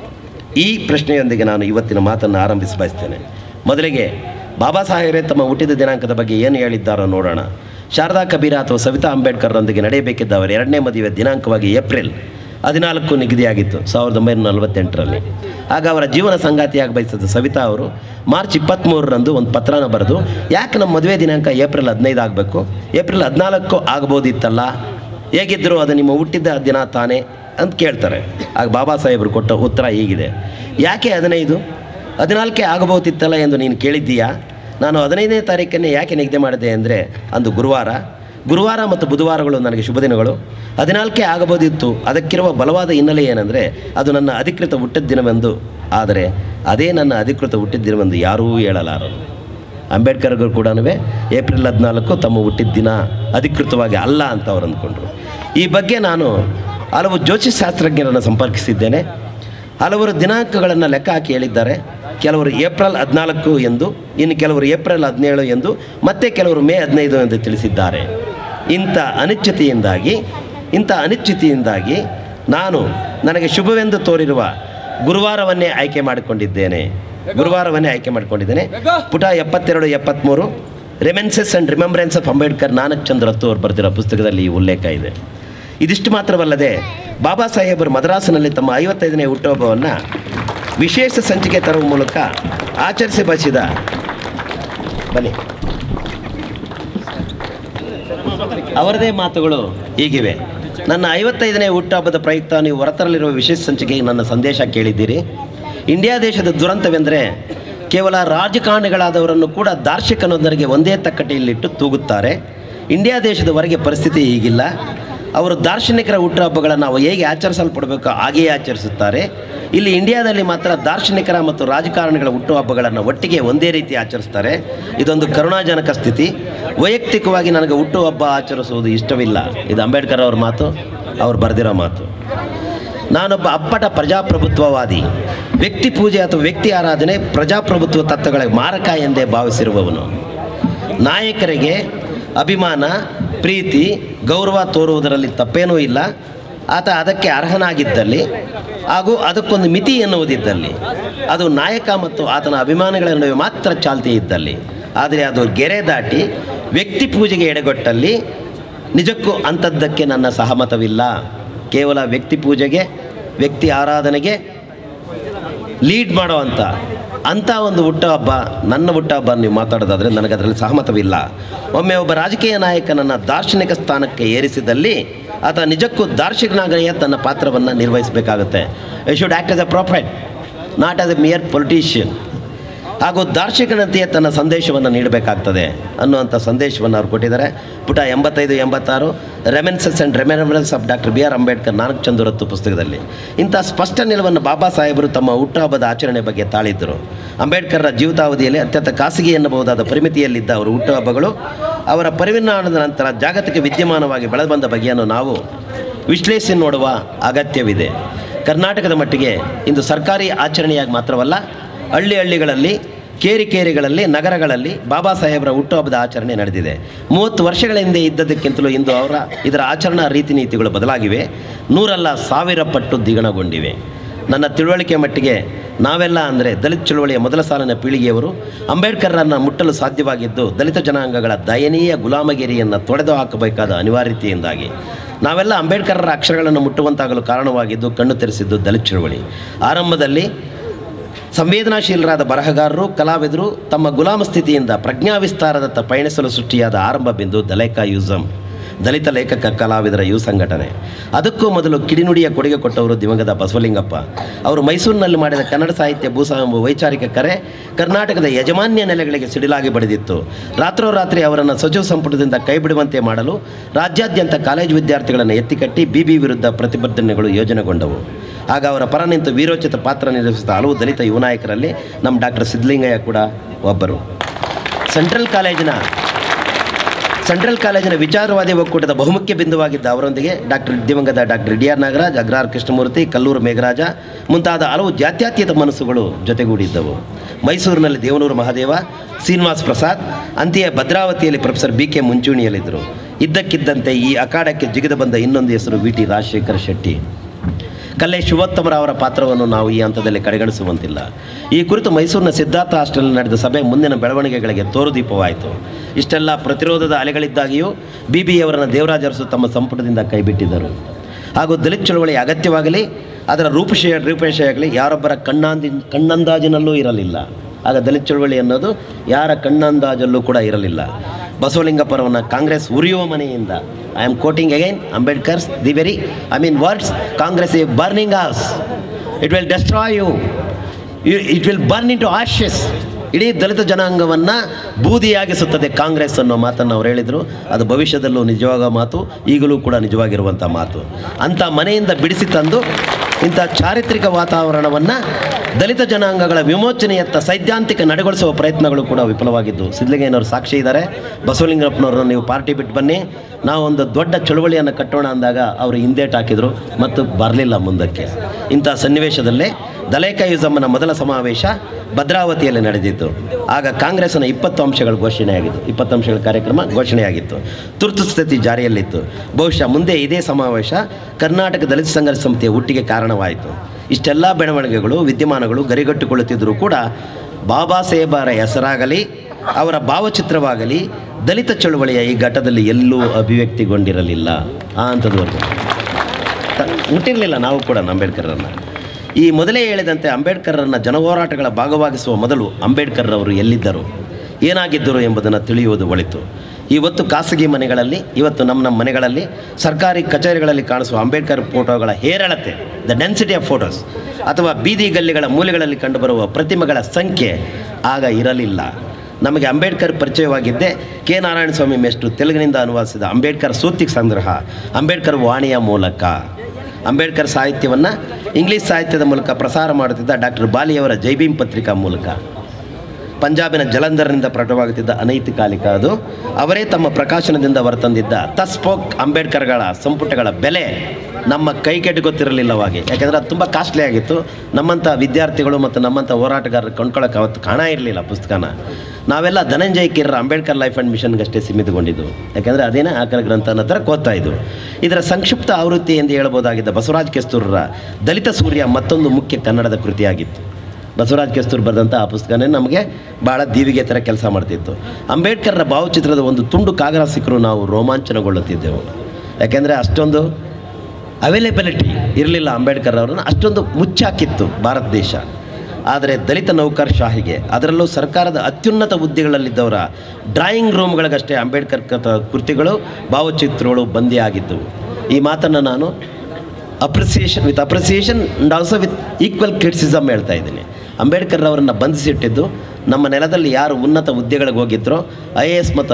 ಈ ಪ್ರಶ್ನೆಯೊಂದಿಗೆ ನಾನು ಇವತ್ತಿನ ಮಾತನ್ನು ಆರಂಭಿಸಿ ಬಯಸ್ತೇನೆ. ಮೊದಲಿಗೆ ಬಾಬಾ ಸಾಹೇಬರೇ ತಮ್ಮ ಹುಟ್ಟಿದ ದಿನಾಂಕದ ಬಗ್ಗೆ ಏನು ಹೇಳಿದ್ದಾರೋ ನೋಡೋಣ. ಶಾರದಾ ಕಬೀರ ಅಥವಾ ಸವಿತಾ ಅಂಬೇಡ್ಕರ್ರೊಂದಿಗೆ ನಡೆಯಬೇಕಿದ್ದ ಅವರ 2ನೇ ಮದುವೆ ದಿನಾಂಕವಾಗಿ ಏಪ್ರಿಲ್ 14 ನಿಗದಿಯಾಗಿತ್ತು 1948ರಲ್ಲಿ. ಆಗ ಅವರ ಜೀವನ ಸಂಗಾತಿಯಾಗಿ ಬಯಸಿದ ಸವಿತಾ ಅವರು ಮಾರ್ಚ್ 23ರಂದು ಒಂದು ಪತ್ರನ ಬರೆದು, ಯಾಕೆ ನಮ್ಮ ಮದುವೆ ದಿನಾಂಕ ಏಪ್ರಿಲ್ 15 ಆಗಬೇಕು, ಏಪ್ರಿಲ್ 14 ಆಗ್ಬೋದಿತ್ತಲ್ಲ, ಹೇಗಿದ್ದರೂ ಅದು ನಿಮ್ಮ ಹುಟ್ಟಿದ ದಿನ ತಾನೇ ಅಂತ ಕೇಳ್ತಾರೆ. ಆಗ ಬಾಬಾ ಸಾಹೇಬರು ಕೊಟ್ಟ ಉತ್ತರ ಹೀಗಿದೆ: ಯಾಕೆ 14 ಆಗಬಹುದಿತ್ತಲ್ಲ ಎಂದು ನೀನು ಕೇಳಿದ್ದೀಯಾ? ನಾನು 15ನೇ ತಾರೀಕನ್ನೇ ಯಾಕೆ ನಿಗದಿ ಮಾಡಿದೆ ಅಂದರೆ ಅಂದು ಗುರುವಾರ ಮತ್ತು ಬುಧವಾರಗಳು ನನಗೆ ಶುಭ ದಿನಗಳು. 14 ಆಗಬಹುದಿತ್ತು. ಅದಕ್ಕಿರುವ ಬಲವಾದ ಹಿನ್ನೆಲೆ ಏನಂದರೆ ಅದು ನನ್ನ ಅಧಿಕೃತ ಹುಟ್ಟಿದ ದಿನವೆಂದು. ಆದರೆ ಅದೇ ನನ್ನ ಅಧಿಕೃತ ಹುಟ್ಟಿದ ದಿನವೆಂದು ಯಾರೂ ಹೇಳಲಾರರು. ಅಂಬೇಡ್ಕರ್ಗಳು ಕೂಡ ಏಪ್ರಿಲ್ 14 ತಮ್ಮ ಹುಟ್ಟಿದ ದಿನ ಅಧಿಕೃತವಾಗಿ ಅಲ್ಲ ಅಂತ ಅವ್ರು ಅಂದ್ಕೊಂಡ್ರು. ಈ ಬಗ್ಗೆ ನಾನು ಹಲವು ಜ್ಯೋತಿಷಾಸ್ತ್ರಜ್ಞರನ್ನು ಸಂಪರ್ಕಿಸಿದ್ದೇನೆ. ಹಲವರು ದಿನಾಂಕಗಳನ್ನು ಲೆಕ್ಕ ಹಾಕಿ ಹೇಳಿದ್ದಾರೆ. ಕೆಲವರು ಏಪ್ರಿಲ್ 14 ಎಂದು, ಇನ್ನು ಕೆಲವರು ಏಪ್ರಿಲ್ 17 ಎಂದು, ಮತ್ತೆ ಕೆಲವರು ಮೇ 15 ಎಂದು ತಿಳಿಸಿದ್ದಾರೆ. ಇಂಥ ಅನಿಶ್ಚಿತಿಯಿಂದಾಗಿ ನಾನು ನನಗೆ ಶುಭವೆಂದು ತೋರಿರುವ ಗುರುವಾರವನ್ನೇ ಆಯ್ಕೆ ಮಾಡಿಕೊಂಡಿದ್ದೇನೆ. ಪುಟ 72-73 reminiscences and remembrance of Ambedkar Nanak Chand Rattu ಅವರು ಬರೆದಿರೋ ಪುಸ್ತಕದಲ್ಲಿ ಈ ಉಲ್ಲೇಖ ಇದೆ. ಇದಿಷ್ಟು ಮಾತ್ರವಲ್ಲದೆ ಬಾಬಾ ಸಾಹೇಬರು ಮದ್ರಾಸಿನಲ್ಲಿ ತಮ್ಮ 55ನೇ ಹುಟ್ಟುಹಬ್ಬವನ್ನು ವಿಶೇಷ ಸಂಚಿಕೆ ತರುವ ಮೂಲಕ ಆಚರಿಸಿ ಬಯಸಿದ ಅವರದೇ ಮಾತುಗಳು ಹೀಗಿವೆ. ನನ್ನ 55ನೇ ಹುಟ್ಟುಹಬ್ಬದ ಪ್ರಯುಕ್ತ ನೀವು ಹೊರತರಲಿರುವ ವಿಶೇಷ ಸಂಚಿಕೆಗೆ ನನ್ನ ಸಂದೇಶ ಕೇಳಿದ್ದೀರಿ. ಇಂಡಿಯಾ ದೇಶದ ದುರಂತವೆಂದರೆ ಕೇವಲ ರಾಜಕಾರಣಿಗಳಾದವರನ್ನು ಕೂಡ ದಾರ್ಶನಿಕನೊಂದರಿಗೆ ಒಂದೇ ತಕ್ಕಟೆಯಲ್ಲಿಟ್ಟು ತೂಗುತ್ತಾರೆ. ಇಂಡಿಯಾ ದೇಶದ ಹೊರಗೆ ಪರಿಸ್ಥಿತಿ ಹೀಗಿಲ್ಲ. ಅವರು ದಾರ್ಶನಿಕರ ಹುಟ್ಟುಹಬ್ಬಗಳನ್ನು ನಾವು ಹೇಗೆ ಆಚರಿಸಲ್ಪಡಬೇಕೋ ಹಾಗೆಯೇ ಆಚರಿಸುತ್ತಾರೆ. ಇಲ್ಲಿ ಇಂಡಿಯಾದಲ್ಲಿ ಮಾತ್ರ ದಾರ್ಶನಿಕರ ಮತ್ತು ರಾಜಕಾರಣಿಗಳ ಹುಟ್ಟುಹಬ್ಬಗಳನ್ನು ಒಟ್ಟಿಗೆ ಒಂದೇ ರೀತಿ ಆಚರಿಸ್ತಾರೆ. ಇದೊಂದು ಕರುಣಾಜನಕ ಸ್ಥಿತಿ. ವೈಯಕ್ತಿಕವಾಗಿ ನನಗೆ ಹುಟ್ಟುಹಬ್ಬ ಆಚರಿಸುವುದು ಇಷ್ಟವಿಲ್ಲ. ಇದು ಅಂಬೇಡ್ಕರ್ ಅವ್ರ ಮಾತು, ಅವ್ರು ಬರೆದಿರೋ ಮಾತು. ನಾನೊಬ್ಬ ಅಪ್ಪಟ ಪ್ರಜಾಪ್ರಭುತ್ವವಾದಿ. ವ್ಯಕ್ತಿ ಪೂಜೆ ಅಥವಾ ವ್ಯಕ್ತಿ ಆರಾಧನೆ ಪ್ರಜಾಪ್ರಭುತ್ವ ತತ್ವಗಳ ಮಾರಕ ಎಂದೇ ಭಾವಿಸಿರುವವನು. ನಾಯಕರಿಗೆ ಅಭಿಮಾನ, ಪ್ರೀತಿ, ಗೌರವ ತೋರುವುದರಲ್ಲಿ ತಪ್ಪೇನೂ ಇಲ್ಲ. ಆತ ಅದಕ್ಕೆ ಅರ್ಹನಾಗಿದ್ದಲ್ಲಿ ಹಾಗೂ ಅದಕ್ಕೊಂದು ಮಿತಿ ಎನ್ನುವುದಿದ್ದಲ್ಲಿ, ಅದು ನಾಯಕ ಮತ್ತು ಆತನ ಅಭಿಮಾನಿಗಳ ನಡುವೆ ಮಾತ್ರ ಚಾಲ್ತಿ ಇದ್ದಲ್ಲಿ. ಆದರೆ ಅದು ಗೆರೆ ದಾಟಿ ವ್ಯಕ್ತಿ ಪೂಜೆಗೆ ಎಡೆಗೊಟ್ಟಲ್ಲಿ ನಿಜಕ್ಕೂ ಅಂಥದ್ದಕ್ಕೆ ನನ್ನ ಸಹಮತವಿಲ್ಲ. ಕೇವಲ ವ್ಯಕ್ತಿ ಪೂಜೆಗೆ, ವ್ಯಕ್ತಿ ಆರಾಧನೆಗೆ ಲೀಡ್ ಮಾಡೋ ಅಂಥ ಒಂದು ಹುಟ್ಟುಹಬ್ಬ, ನನ್ನ ಹುಟ್ಟುಹಬ್ಬ ನೀವು ಮಾತಾಡೋದಾದರೆ ನನಗೆ ಅದರಲ್ಲಿ ಸಹಮತವಿಲ್ಲ. ಒಮ್ಮೆ ಒಬ್ಬ ರಾಜಕೀಯ ನಾಯಕನನ್ನು ದಾರ್ಶನಿಕ ಸ್ಥಾನಕ್ಕೆ ಏರಿಸಿದಲ್ಲಿ ಆತ ನಿಜಕ್ಕೂ ದಾರ್ಶನಿಕನಾಗಿಯೇ ತನ್ನ ಪಾತ್ರವನ್ನು ನಿರ್ವಹಿಸಬೇಕಾಗುತ್ತೆ. I should act as a prophet, not as a mere politician. ಹಾಗೂ ದಾರ್ಶನಿಕನಂತೆಯೇ ತನ್ನ ಸಂದೇಶವನ್ನು ನೀಡಬೇಕಾಗ್ತದೆ ಅನ್ನುವಂಥ ಸಂದೇಶವನ್ನು ಅವ್ರು ಕೊಟ್ಟಿದ್ದಾರೆ. ಪುಟ 85-86 reminiscences and remembrance of doctor B R Ambedkar Nanak Chand Rattu ಪುಸ್ತಕದಲ್ಲಿ ಇಂಥ ಸ್ಪಷ್ಟ ನಿಲುವನ್ನು ಬಾಬಾ ಸಾಹೇಬರು ತಮ್ಮ ಹುಟ್ಟುಹಬ್ಬದ ಆಚರಣೆ ಬಗ್ಗೆ ತಾಳಿದ್ದರು. ಅಂಬೇಡ್ಕರ್ರ ಜೀವಿತಾವಧಿಯಲ್ಲಿ ಅತ್ಯಂತ ಖಾಸಗಿ ಎನ್ನಬಹುದಾದ ಪರಿಮಿತಿಯಲ್ಲಿದ್ದ ಅವರ ಹುಟ್ಟುಹಬ್ಬಗಳು ಅವರ ಪರಿಣಾಮದ ನಂತರ ಜಾಗತಿಕ ವಿದ್ಯಮಾನವಾಗಿ ಬೆಳೆದು ಬಂದ ಬಗೆಯನ್ನು ನಾವು ವಿಶ್ಲೇಷಣೆ ನೋಡುವ ಅಗತ್ಯವಿದೆ. ಕರ್ನಾಟಕದ ಮಟ್ಟಿಗೆ ಇಂದು ಸರ್ಕಾರಿ ಆಚರಣೆಯಾಗಿ ಮಾತ್ರವಲ್ಲ, ಹಳ್ಳಿಗಳಲ್ಲಿ, ಕೇರಿಗಳಲ್ಲಿ, ನಗರಗಳಲ್ಲಿ ಬಾಬಾ ಸಾಹೇಬರ ಹುಟ್ಟುಹಬ್ಬದ ಆಚರಣೆ ನಡೆದಿದೆ. 30 ವರ್ಷಗಳ ಹಿಂದೆ ಇದ್ದದಕ್ಕಿಂತಲೂ ಇಂದು ಇದರ ಆಚರಣಾ ರೀತಿ ನೀತಿಗಳು ಬದಲಾಗಿವೆ. 100 ಅಲ್ಲ 1000 ಪಟ್ಟು ದ್ವಿಗುಣಗೊಂಡಿವೆ. ನನ್ನ ತಿಳುವಳಿಕೆ ಮಟ್ಟಿಗೆ ನಾವೆಲ್ಲ ಅಂದರೆ ದಲಿತ ಚಳುವಳಿಯ ಮೊದಲ ಸಾಲಿನ ಪೀಳಿಗೆಯವರು ಅಂಬೇಡ್ಕರ್ರನ್ನು ಮುಟ್ಟಲು ಸಾಧ್ಯವಾಗಿದ್ದು ದಲಿತ ಜನಾಂಗಗಳ ದಯನೀಯ ಗುಲಾಮಗಿರಿಯನ್ನು ತೊಡೆದು ಹಾಕಬೇಕಾದ ಅನಿವಾರ್ಯತೆಯಿಂದಾಗಿ. ನಾವೆಲ್ಲ ಅಂಬೇಡ್ಕರ್ರ ಅಕ್ಷರಗಳನ್ನು ಮುಟ್ಟುವಂತಾಗಲು ಕಾರಣವಾಗಿದ್ದು ಕಣ್ಣು ತೆರೆಸಿದ್ದು ದಲಿತ ಚಳುವಳಿ. ಆರಂಭದಲ್ಲಿ ಸಂವೇದನಾಶೀಲರಾದ ಬರಹಗಾರರು, ಕಲಾವಿದರು ತಮ್ಮ ಗುಲಾಮ ಸ್ಥಿತಿಯಿಂದ ಪ್ರಜ್ಞಾವಿಸ್ತಾರದತ್ತ ಪಯಣಿಸಲು ಸೃಷ್ಟಿಯಾದ ಆರಂಭ ಬಿಂದು ದಲಿತ ಲೇಖಕ ಕಲಾವಿದರ ಯುವ ಸಂಘಟನೆ. ಅದಕ್ಕೂ ಮೊದಲು ಕಿಡಿನುಡಿಯ ಕೊಡುಗೆ ಕೊಟ್ಟವರು ದಿವಂಗತ ಬಸವಲಿಂಗಪ್ಪ. ಅವರು ಮೈಸೂರಿನಲ್ಲಿ ಮಾಡಿದ ಕನ್ನಡ ಸಾಹಿತ್ಯ ಭೂಸ ಎಂಬ ವೈಚಾರಿಕ ಕರೆ ಕರ್ನಾಟಕದ ಯಜಮಾನ್ಯ ನೆಲೆಗಳಿಗೆ ಸಿಡಿಲಾಗಿ ಬಡಿದಿತ್ತು. ರಾತ್ರೋರಾತ್ರಿ ಅವರನ್ನು ಸಚಿವ ಸಂಪುಟದಿಂದ ಕೈಬಿಡುವಂತೆ ಮಾಡಲು ರಾಜ್ಯಾದ್ಯಂತ ಕಾಲೇಜು ವಿದ್ಯಾರ್ಥಿಗಳನ್ನು ಎತ್ತಿಕಟ್ಟಿ ಬಿಬಿ ವಿರುದ್ಧ ಪ್ರತಿಭಟನೆಗಳು ಯೋಜನೆಗೊಂಡವು. ಆಗ ಅವರ ಪರ ನಿಂತು ವೀರೋಚಿತ ಪಾತ್ರ ನಿರ್ವಹಿಸಿದ ಹಲವು ದಲಿತ ಯುವ ನಾಯಕರಲ್ಲಿ ನಮ್ಮ ಡಾಕ್ಟರ್ ಸಿದ್ಧಲಿಂಗಯ್ಯ ಕೂಡ ಒಬ್ಬರು. ಸೆಂಟ್ರಲ್ ಕಾಲೇಜಿನ ವಿಚಾರವಾದಿ ಒಕ್ಕೂಟದ ಬಹುಮುಖ್ಯ ಬಿಂದುವಾಗಿದ್ದ ಅವರೊಂದಿಗೆ ದಿವಂಗತ doctor D R Nagaraj, Agrahara Krishnamurthy, Kalluru Megharaja ಮುಂತಾದ ಹಲವು ಜಾತ್ಯತೀತ ಮನಸ್ಸುಗಳು ಜೊತೆಗೂಡಿದ್ದವು. ಮೈಸೂರಿನಲ್ಲಿ ದೇವನೂರು ಮಹಾದೇವ, ಶ್ರೀನಿವಾಸ್ ಪ್ರಸಾದ್, ಅಂತೆಯೇ ಭದ್ರಾವತಿಯಲ್ಲಿ ಪ್ರೊಫೆಸರ್ ಬಿ ಕೆ ಮುಂಚೂಣಿಯಲ್ಲಿದ್ದರು. ಇದ್ದಕ್ಕಿದ್ದಂತೆ ಈ ಅಖಾಡಕ್ಕೆ ಜಿಗಿದು ಬಂದ ಇನ್ನೊಂದು ಹೆಸರು ವಿ ಟಿ ರಾಜಶೇಖರ ಶೆಟ್ಟಿ. ಕಲ್ಲೆ ಶಿವೋತ್ತಮರ ಅವರ ಪಾತ್ರವನ್ನು ನಾವು ಈ ಹಂತದಲ್ಲಿ ಕಡೆಗಣಿಸುವಂತಿಲ್ಲ. ಈ ಕುರಿತು ಮೈಸೂರಿನ ಸಿದ್ಧಾರ್ಥ ಹಾಸ್ಟೆಲ್ನಲ್ಲಿ ನಡೆದ ಸಭೆ ಮುಂದಿನ ಬೆಳವಣಿಗೆಗಳಿಗೆ ತೋರುದೀಪವಾಯಿತು. ಇಷ್ಟೆಲ್ಲ ಪ್ರತಿರೋಧದ ಅಲೆಗಳಿದ್ದಾಗಿಯೂ ಬಿಬಿಯವರನ್ನು ದೇವರಾಜ ಅರಸು ತಮ್ಮ ಸಂಪುಟದಿಂದ ಕೈಬಿಟ್ಟಿದ್ದರು. ಹಾಗೂ ದಲಿತ ಚಳವಳಿ ಅಗತ್ಯವಾಗಲಿ ಅದರ ರೂಪೇಶೆಯಾಗಲಿ ಯಾರೊಬ್ಬರ ಕಣ್ಣಂದಾಜಿನಲ್ಲೂ ಇರಲಿಲ್ಲ. ಆಗ ದಲಿತ ಚಳವಳಿ ಅನ್ನೋದು ಯಾರ ಕಣ್ಣಂದಾಜಲ್ಲೂ ಕೂಡ ಇರಲಿಲ್ಲ. ಬಸವಲಿಂಗಪ್ಪರವನ್ನು ಕಾಂಗ್ರೆಸ್ ಉರಿಯುವ ಮನೆಯಿಂದ, I am quoting again Ambedkar's words, Congress a burning house, it will destroy you, it will burn into ashes. ಇಡೀ ದಲಿತ ಜನಾಂಗವನ್ನು ಬೂದಿಯಾಗಿಸುತ್ತದೆ ಕಾಂಗ್ರೆಸ್ ಅನ್ನೋ ಮಾತನ್ನು ಅವ್ರು ಹೇಳಿದರು. ಅದು ಭವಿಷ್ಯದಲ್ಲೂ ನಿಜವಾದ ಮಾತು, ಈಗಲೂ ಕೂಡ ನಿಜವಾಗಿರುವಂಥ ಮಾತು. ಅಂಥ ಮನೆಯಿಂದ ಬಿಡಿಸಿ ತಂದು ಇಂಥ ಚಾರಿತ್ರಿಕ ವಾತಾವರಣವನ್ನು ದಲಿತ ಜನಾಂಗಗಳ ವಿಮೋಚನೆಯತ್ತ ಸೈದ್ಧಾಂತಿಕ ನಡೆಗೊಳಿಸುವ ಪ್ರಯತ್ನಗಳು ಕೂಡ ವಿಫಲವಾಗಿದ್ದು ಸಿದ್ಧಲಿಂಗಯ್ಯನವರು ಸಾಕ್ಷಿ ಇದ್ದಾರೆ. ಬಸವಲಿಂಗಪ್ಪನವರು ನೀವು ಪಾರ್ಟಿ ಬಿಟ್ಟು ಬನ್ನಿ, ನಾವು ಒಂದು ದೊಡ್ಡ ಚಳುವಳಿಯನ್ನು ಕಟ್ಟೋಣ ಅಂದಾಗ ಅವರು ಹಿಂದೇಟು ಹಾಕಿದರು ಮತ್ತು ಬರಲಿಲ್ಲ ಮುಂದಕ್ಕೆ. ಇಂಥ ಸನ್ನಿವೇಶದಲ್ಲೇ ದಲೈಕಾಯುಸಮ್ನ ಮೊದಲ ಸಮಾವೇಶ ಭದ್ರಾವತಿಯಲ್ಲಿ ನಡೆದಿತ್ತು. ಆಗ ಕಾಂಗ್ರೆಸ್ನ 20 ಅಂಶಗಳು ಘೋಷಣೆಯಾಗಿತ್ತು, 20 ಅಂಶಗಳ ಕಾರ್ಯಕ್ರಮ ಘೋಷಣೆಯಾಗಿತ್ತು. ತುರ್ತು ಸ್ಥಿತಿ ಜಾರಿಯಲ್ಲಿತ್ತು. ಬಹುಶಃ ಮುಂದೆ ಇದೇ ಸಮಾವೇಶ ಕರ್ನಾಟಕ ದಲಿತ ಸಂಘರ್ಷ ಸಮಿತಿಯ ಹುಟ್ಟಿಗೆ ಕಾರಣವಾಯಿತು. ಇಷ್ಟೆಲ್ಲ ಬೆಳವಣಿಗೆಗಳು ವಿದ್ಯಮಾನಗಳು ಗರಿಗಟ್ಟುಕೊಳ್ಳುತ್ತಿದ್ದರೂ ಕೂಡ ಬಾಬಾ ಸಾಹೇಬರ ಹೆಸರಾಗಲಿ ಅವರ ಭಾವಚಿತ್ರವಾಗಲಿ ದಲಿತ ಚಳುವಳಿಯ ಈ ಘಟ್ಟದಲ್ಲಿ ಎಲ್ಲೂ ಅಭಿವ್ಯಕ್ತಿಗೊಂಡಿರಲಿಲ್ಲ. ಆ ಅಂಥದ್ವರೆಗೂ ಹುಟ್ಟಿರಲಿಲ್ಲ. ನಾವು ಕೂಡ ಅಂಬೇಡ್ಕರ್ರನ್ನು ಈ ಮೊದಲೇ ಹೇಳಿದಂತೆ ಅಂಬೇಡ್ಕರ್ರನ್ನು ಜನಹೋರಾಟಗಳ ಭಾಗವಾಗಿಸುವ ಮೊದಲು ಅಂಬೇಡ್ಕರ್ರವರು ಎಲ್ಲಿದ್ದರು, ಏನಾಗಿದ್ದರು ಎಂಬುದನ್ನು ತಿಳಿಯುವುದು ಒಳಿತು. ಇವತ್ತು ಖಾಸಗಿ ಮನೆಗಳಲ್ಲಿ, ಇವತ್ತು ನಮ್ಮ ಮನೆಗಳಲ್ಲಿ, ಸರ್ಕಾರಿ ಕಚೇರಿಗಳಲ್ಲಿ ಕಾಣಿಸುವ ಅಂಬೇಡ್ಕರ್ ಫೋಟೋಗಳ ಹೇರಳತೆ, ದ ಡೆನ್ಸಿಟಿ ಆಫ್ ಫೋಟೋಸ್, ಅಥವಾ ಬೀದಿ ಗಲ್ಲಿಗಳ ಮೂಲೆಗಳಲ್ಲಿ ಕಂಡುಬರುವ ಪ್ರತಿಮೆಗಳ ಸಂಖ್ಯೆ ಆಗ ಇರಲಿಲ್ಲ. ನಮಗೆ ಅಂಬೇಡ್ಕರ್ ಪರಿಚಯವಾಗಿದ್ದೇ ಕೆ ನಾರಾಯಣಸ್ವಾಮಿ ಮೇಷ್ಟ್ರು ತೆಲುಗಿನಿಂದ ಅನುವಾದಿಸಿದ ಅಂಬೇಡ್ಕರ್ ಸೂಕ್ತಿ ಸಂಗ್ರಹ, ಅಂಬೇಡ್ಕರ್ ವಾಣಿಯ ಮೂಲಕ, ಅಂಬೇಡ್ಕರ್ ಸಾಹಿತ್ಯವನ್ನು ಇಂಗ್ಲೀಷ್ ಸಾಹಿತ್ಯದ ಮೂಲಕ ಪ್ರಸಾರ ಮಾಡುತ್ತಿದ್ದ ಡಾಕ್ಟರ್ ಬಾಲಿಯವರ ಜೈಭೀಮ್ ಪತ್ರಿಕಾ ಮೂಲಕ, ಪಂಜಾಬಿನ ಜಲಂಧರ್ನಿಂದ ಪ್ರಕಟವಾಗುತ್ತಿದ್ದ ಅನೈತಿಕಾಲಿಕ, ಅದು ಅವರೇ ತಮ್ಮ ಪ್ರಕಾಶನದಿಂದ ಹೊರತಂದಿದ್ದ ತಸ್ಪೋಕ್ ಅಂಬೇಡ್ಕರ್ಗಳ ಸಂಪುಟಗಳ ಬೆಲೆ ನಮ್ಮ ಕೈಗೆಟು ಗೊತ್ತಿರಲಿಲ್ಲವಾಗಿ. ಯಾಕೆಂದರೆ ಅದು ತುಂಬ ಕಾಸ್ಟ್ಲಿ ಆಗಿತ್ತು. ನಮ್ಮಂಥ ವಿದ್ಯಾರ್ಥಿಗಳು ಮತ್ತು ನಮ್ಮಂಥ ಹೋರಾಟಗಾರರು ಕೊಂಡ್ಕೊಳ್ಳೋಕೆ ಅವತ್ತು ಕಾಣ ಇರಲಿಲ್ಲ ಪುಸ್ತಕನ. ನಾವೆಲ್ಲ ಧನಂಜಯ ಕೀರರ ಅಂಬೇಡ್ಕರ್ ಲೈಫ್ ಆ್ಯಂಡ್ ಮಿಷನ್ಗಷ್ಟೇ ಸೀಮಿತಗೊಂಡಿದ್ದು. ಯಾಕೆಂದರೆ ಅದೇನೇ ಆಕರ ಗ್ರಂಥ ಅನ್ನೋ ಥರ ಓದ್ತಾ ಇದ್ದು. ಇದರ ಸಂಕ್ಷಿಪ್ತ ಆವೃತ್ತಿ ಎಂದು ಹೇಳ್ಬೋದಾಗಿದ್ದ ಬಸವರಾಜ್ ಕೆಸ್ತೂರರ ದಲಿತ ಸೂರ್ಯ ಮತ್ತೊಂದು ಮುಖ್ಯ ಕನ್ನಡದ ಕೃತಿಯಾಗಿತ್ತು. ಬಸವರಾಜ್ ಕೆಸ್ತೂರು ಬರೆದಂಥ ಆ ಪುಸ್ತಕನೇ ನಮಗೆ ಭಾಳ ದೀವಿಗೆ ಥರ ಕೆಲಸ ಮಾಡ್ತಿತ್ತು. ಅಂಬೇಡ್ಕರ್ರ ಭಾವಚಿತ್ರದ ಒಂದು ತುಂಡು ಕಾಗದ ಸಿಕ್ಕರೂ ನಾವು ರೋಮಾಂಚನಗೊಳ್ಳುತ್ತಿದ್ದೆವು. ಯಾಕೆಂದರೆ ಅಷ್ಟೊಂದು ಅವೈಲೇಬಿಲಿಟಿ ಇರಲಿಲ್ಲ ಅಂಬೇಡ್ಕರ್ ಅವರನ್ನು, ಅಷ್ಟೊಂದು ಮುಚ್ಚಾಕಿತ್ತು ಭಾರತ ದೇಶ. ಆದರೆ ದಲಿತ ನೌಕರಶಾಹಿಗೆ, ಅದರಲ್ಲೂ ಸರ್ಕಾರದ ಅತ್ಯುನ್ನತ ಹುದ್ದೆಗಳಲ್ಲಿದ್ದವರ ಡ್ರಾಯಿಂಗ್ ರೂಮ್ಗಳಿಗಷ್ಟೇ ಅಂಬೇಡ್ಕರ್ ಕೃತಿಗಳು ಭಾವಚಿತ್ರಗಳು ಬಂದಿಯಾಗಿದ್ದವು. ಈ ಮಾತನ್ನು ನಾನು with appreciation and also with equal criticism ಹೇಳ್ತಾ ಇದ್ದೀನಿ. ಅಂಬೇಡ್ಕರ್ ಅವರನ್ನು ಬಂಧಿಸಿಟ್ಟಿದ್ದು ನಮ್ಮ ನೆಲದಲ್ಲಿ ಯಾರು ಉನ್ನತ ಹುದ್ದೆಗಳಿಗೆ ಹೋಗಿದ್ದರೋ, IAS ಮತ್ತು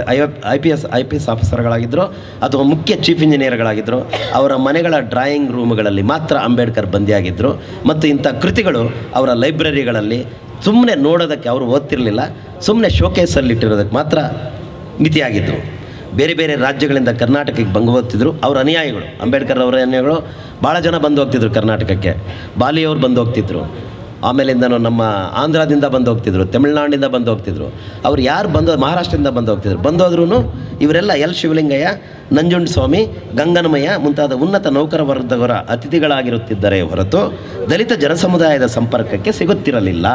IPS ಆಫೀಸರ್ಗಳಾಗಿದ್ದರೋ ಅಥವಾ ಮುಖ್ಯ ಚೀಫ್ ಇಂಜಿನಿಯರ್ಗಳಾಗಿದ್ದರೋ ಅವರ ಮನೆಗಳ ಡ್ರಾಯಿಂಗ್ ರೂಮ್ಗಳಲ್ಲಿ ಮಾತ್ರ ಅಂಬೇಡ್ಕರ್ ಬಂದಿಯಾಗಿದ್ದರು. ಮತ್ತು ಇಂಥ ಕೃತಿಗಳು ಅವರ ಲೈಬ್ರರಿಗಳಲ್ಲಿ ಸುಮ್ಮನೆ ನೋಡೋದಕ್ಕೆ, ಅವರು ಓದ್ತಿರಲಿಲ್ಲ, ಸುಮ್ಮನೆ ಶೋಕೇಸಲ್ಲಿಟ್ಟಿರೋದಕ್ಕೆ ಮಾತ್ರ ಮಿತಿಯಾಗಿದ್ದರು. ಬೇರೆ ಬೇರೆ ರಾಜ್ಯಗಳಿಂದ ಕರ್ನಾಟಕಕ್ಕೆ ಬಂದು ಹೋಗ್ತಿದ್ರು ಅವರ ಅನುಯಾಯಿಗಳು. ಅಂಬೇಡ್ಕರ್ ಅವರ ಅನುಯಾಯಿಗಳು ಭಾಳ ಜನ ಬಂದು ಹೋಗ್ತಿದ್ರು ಕರ್ನಾಟಕಕ್ಕೆ. ಬಾಲಿಯವರು ಬಂದು ಹೋಗ್ತಿದ್ರು, ಆಮೇಲಿಂದನೂ ನಮ್ಮ ಆಂಧ್ರದಿಂದ ಬಂದು ಹೋಗ್ತಿದ್ರು, ತಮಿಳ್ನಾಡಿಂದ ಬಂದು ಹೋಗ್ತಿದ್ರು. ಅವ್ರು ಯಾರು ಮಹಾರಾಷ್ಟ್ರದಿಂದ ಬಂದು ಹೋಗ್ತಿದ್ರು. ಬಂದೋದ್ರೂ ಇವರೆಲ್ಲ ಎಲ್ ಶಿವಲಿಂಗಯ್ಯ, ನಂಜುಂಡಸ್ವಾಮಿ, ಗಂಗನಮಯ್ಯ ಮುಂತಾದ ಉನ್ನತ ನೌಕರ ವರ್ಗದವರ ಅತಿಥಿಗಳಾಗಿರುತ್ತಿದ್ದರೆ ಹೊರತು ದಲಿತ ಜನಸಮುದಾಯದ ಸಂಪರ್ಕಕ್ಕೆ ಸಿಗುತ್ತಿರಲಿಲ್ಲ.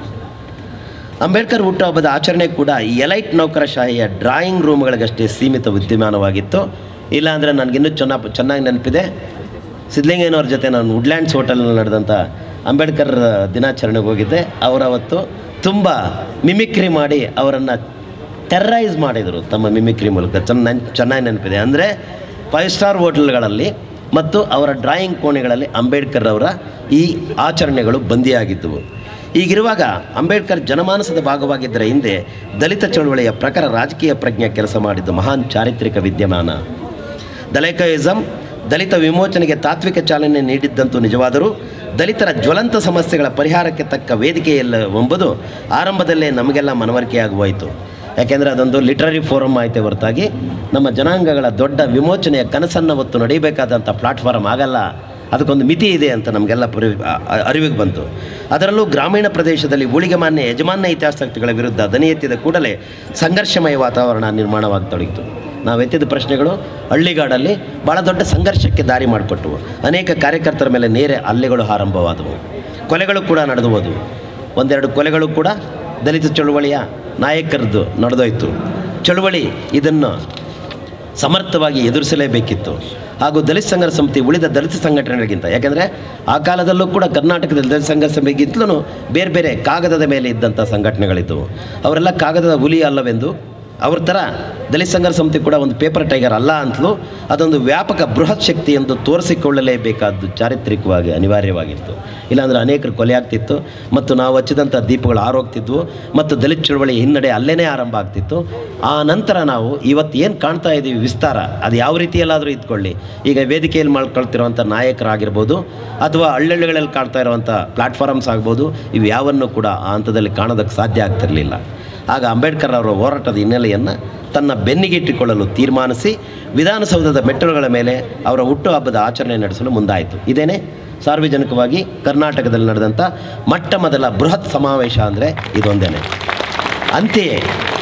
ಅಂಬೇಡ್ಕರ್ ಹುಟ್ಟುಹಬ್ಬದ ಆಚರಣೆ ಕೂಡ ಈ ಎಲೈಟ್ ನೌಕರಶಾಹಿಯ ಡ್ರಾಯಿಂಗ್ ರೂಮ್ಗಳಿಗಷ್ಟೇ ಸೀಮಿತ ವಿದ್ಯಮಾನವಾಗಿತ್ತು. ಇಲ್ಲಾಂದರೆ ನನಗಿನ್ನೂ ಚೆನ್ನಾಗಿ ನೆನಪಿದೆ, ಸಿದ್ಧಲಿಂಗಯ್ಯನವ್ರ ಜೊತೆ ನಾನು ವುಡ್ಲ್ಯಾಂಡ್ಸ್ ಹೋಟೆಲ್ನಲ್ಲಿ ನಡೆದಂಥ ಅಂಬೇಡ್ಕರ್ ದಿನಾಚರಣೆಗೆ ಹೋಗಿದ್ದೆ. ಅವರವತ್ತು ತುಂಬ ಮಿಮಿಕ್ರಿ ಮಾಡಿ ಅವರನ್ನು ಟೆರ್ರೈಸ್ ಮಾಡಿದರು ತಮ್ಮ ಮಿಮಿಕ್ರಿ ಮೂಲಕ. ಚೆನ್ನಾಗಿ ನೆನಪಿದೆ. ಅಂದರೆ 5 ಸ್ಟಾರ್ ಹೋಟೆಲ್ಗಳಲ್ಲಿ ಮತ್ತು ಅವರ ಡ್ರಾಯಿಂಗ್ ಕೋಣೆಗಳಲ್ಲಿ ಅಂಬೇಡ್ಕರ್ ಅವರ ಈ ಆಚರಣೆಗಳು ಬಂದಿಯಾಗಿದ್ದವು. ಹೀಗಿರುವಾಗ ಅಂಬೇಡ್ಕರ್ ಜನಮಾನಸದ ಭಾಗವಾಗಿದ್ದರ ಹಿಂದೆ ದಲಿತ ಚಳವಳಿಯ ಪ್ರಖರ ರಾಜಕೀಯ ಪ್ರಜ್ಞೆ ಕೆಲಸ ಮಾಡಿದ್ದು ಮಹಾನ್ ಚಾರಿತ್ರಿಕ ವಿದ್ಯಮಾನ. ದಲೈಕಾಯಿಸಮ್ ದಲಿತ ವಿಮೋಚನೆಗೆ ತಾತ್ವಿಕ ಚಾಲನೆ ನೀಡಿದ್ದಂತೂ ನಿಜವಾದರೂ ದಲಿತರ ಜ್ವಲಂತ ಸಮಸ್ಯೆಗಳ ಪರಿಹಾರಕ್ಕೆ ತಕ್ಕ ವೇದಿಕೆಯಲ್ಲ ಎಂಬುದು ಆರಂಭದಲ್ಲೇ ನಮಗೆಲ್ಲ ಮನವರಿಕೆಯಾಗುವಾಯಿತು. ಯಾಕೆಂದರೆ ಅದೊಂದು ಲಿಟ್ರರಿ ಫೋರಮ್ ಆಯಿತೆ ಹೊರತಾಗಿ ನಮ್ಮ ಜನಾಂಗಗಳ ದೊಡ್ಡ ವಿಮೋಚನೆಯ ಕನಸನ್ನು ಹೊತ್ತು ನಡೆಯಬೇಕಾದಂಥ ಪ್ಲಾಟ್ಫಾರಮ್ ಆಗಲ್ಲ. ಅದಕ್ಕೊಂದು ಮಿತಿ ಇದೆ ಅಂತ ನಮಗೆಲ್ಲ ಅರಿವಿಗೆ ಬಂತು. ಅದರಲ್ಲೂ ಗ್ರಾಮೀಣ ಪ್ರದೇಶದಲ್ಲಿ ಊಳಿಗೆ ಯಜಮಾನ್ಯ ಹಿತಾಸಕ್ತಿಗಳ ವಿರುದ್ಧ ದನಿ ಎತ್ತಿದ ಕೂಡಲೇ ಸಂಘರ್ಷಮಯ ವಾತಾವರಣ ನಿರ್ಮಾಣವಾಗತೊಡಗಿತು. ನಾವು ಎತ್ತಿದ ಪ್ರಶ್ನೆಗಳು ಹಳ್ಳಿಗಾಡಲ್ಲಿ ಭಾಳ ದೊಡ್ಡ ಸಂಘರ್ಷಕ್ಕೆ ದಾರಿ ಮಾಡಿಕೊಟ್ಟವು. ಅನೇಕ ಕಾರ್ಯಕರ್ತರ ಮೇಲೆ ನೇರ ಹಲ್ಲೆಗಳು ಆರಂಭವಾದವು, ಕೊಲೆಗಳು ಕೂಡ ನಡೆದು ಹೋದವು. ಒಂದೆರಡು ಕೊಲೆಗಳು ಕೂಡ ದಲಿತ ಚಳುವಳಿಯ ನಾಯಕರದ್ದು ನಡೆದೋಯ್ತು. ಚಳುವಳಿ ಇದನ್ನು ಸಮರ್ಥವಾಗಿ ಎದುರಿಸಲೇಬೇಕಿತ್ತು. ಹಾಗೂ ದಲಿತ ಸಂಘರ್ಷ ಸಮಿತಿ ಉಳಿದ ದಲಿತ ಸಂಘಟನೆಗಳಿಗಿಂತ, ಯಾಕೆಂದರೆ ಆ ಕಾಲದಲ್ಲೂ ಕೂಡ ಕರ್ನಾಟಕದಲ್ಲಿ ದಲಿತ ಸಂಘರ್ಷ ಸಮಿತಿಗಿಂತಲೂ ಬೇರೆ ಬೇರೆ ಕಾಗದದ ಮೇಲೆ ಇದ್ದಂಥ ಸಂಘಟನೆಗಳಿದ್ದವು. ಅವರೆಲ್ಲ ಕಾಗದದ ಹುಲಿ ಅಲ್ಲವೆಂದು ಅವ್ರ ಥರ ದಲಿತ ಸಂಘರ್ಷ ಸಮಿತಿ ಕೂಡ ಒಂದು ಪೇಪರ್ ಟೈಗರ್ ಅಲ್ಲ ಅಂತಲೂ ಅದೊಂದು ವ್ಯಾಪಕ ಬೃಹತ್ ಶಕ್ತಿ ಎಂದು ತೋರಿಸಿಕೊಳ್ಳಲೇಬೇಕಾದ್ದು ಚಾರಿತ್ರಿಕವಾಗಿ ಅನಿವಾರ್ಯವಾಗಿತ್ತು. ಇಲ್ಲಾಂದರೆ ಅನೇಕರು ಕೊಲೆ ಆಗ್ತಿತ್ತು ಮತ್ತು ನಾವು ಹಚ್ಚಿದಂಥ ದೀಪಗಳು ಆರೋಗ್ತಿದ್ವು ಮತ್ತು ದಲಿತ ಚಳವಳಿ ಹಿನ್ನಡೆ ಅಲ್ಲೇ ಆರಂಭ ಆಗ್ತಿತ್ತು. ಆ ನಂತರ ನಾವು ಇವತ್ತು ಏನು ಕಾಣ್ತಾ ಇದ್ದೀವಿ ವಿಸ್ತಾರ, ಅದು ಯಾವ ರೀತಿಯಲ್ಲಾದರೂ ಇದ್ಕೊಳ್ಳಿ, ಈಗ ವೇದಿಕೆಯಲ್ಲಿ ಮಾಡ್ಕೊಳ್ತಿರುವಂಥ ನಾಯಕರಾಗಿರ್ಬೋದು ಅಥವಾ ಹಳ್ಳಿಗಳಲ್ಲಿ ಕಾಣ್ತಾ ಇರುವಂಥ ಪ್ಲ್ಯಾಟ್ಫಾರ್ಮ್ಸ್ ಆಗ್ಬೋದು, ಇವು ಯಾವನ್ನು ಕೂಡ ಆ ಹಂತದಲ್ಲಿ ಕಾಣೋದಕ್ಕೆ ಸಾಧ್ಯ ಆಗ್ತಿರಲಿಲ್ಲ. ಆಗ ಅಂಬೇಡ್ಕರ್ ಅವರ ಹೋರಾಟದ ಹಿನ್ನೆಲೆಯನ್ನು ತನ್ನ ಬೆನ್ನಿಗಿಟ್ಟುಕೊಳ್ಳಲು ತೀರ್ಮಾನಿಸಿ ವಿಧಾನಸೌಧದ ಮೆಟ್ಟಿಲುಗಳ ಮೇಲೆ ಅವರ ಹುಟ್ಟುಹಬ್ಬದ ಆಚರಣೆ ನಡೆಸಲು ಮುಂದಾಯಿತು. ಇದೇನೇ ಸಾರ್ವಜನಿಕವಾಗಿ ಕರ್ನಾಟಕದಲ್ಲಿ ನಡೆದಂಥ ಮೊಟ್ಟ ಮೊದಲ ಬೃಹತ್ ಸಮಾವೇಶ ಅಂದರೆ ಇದೊಂದೇ. ಅಂತೆಯೇ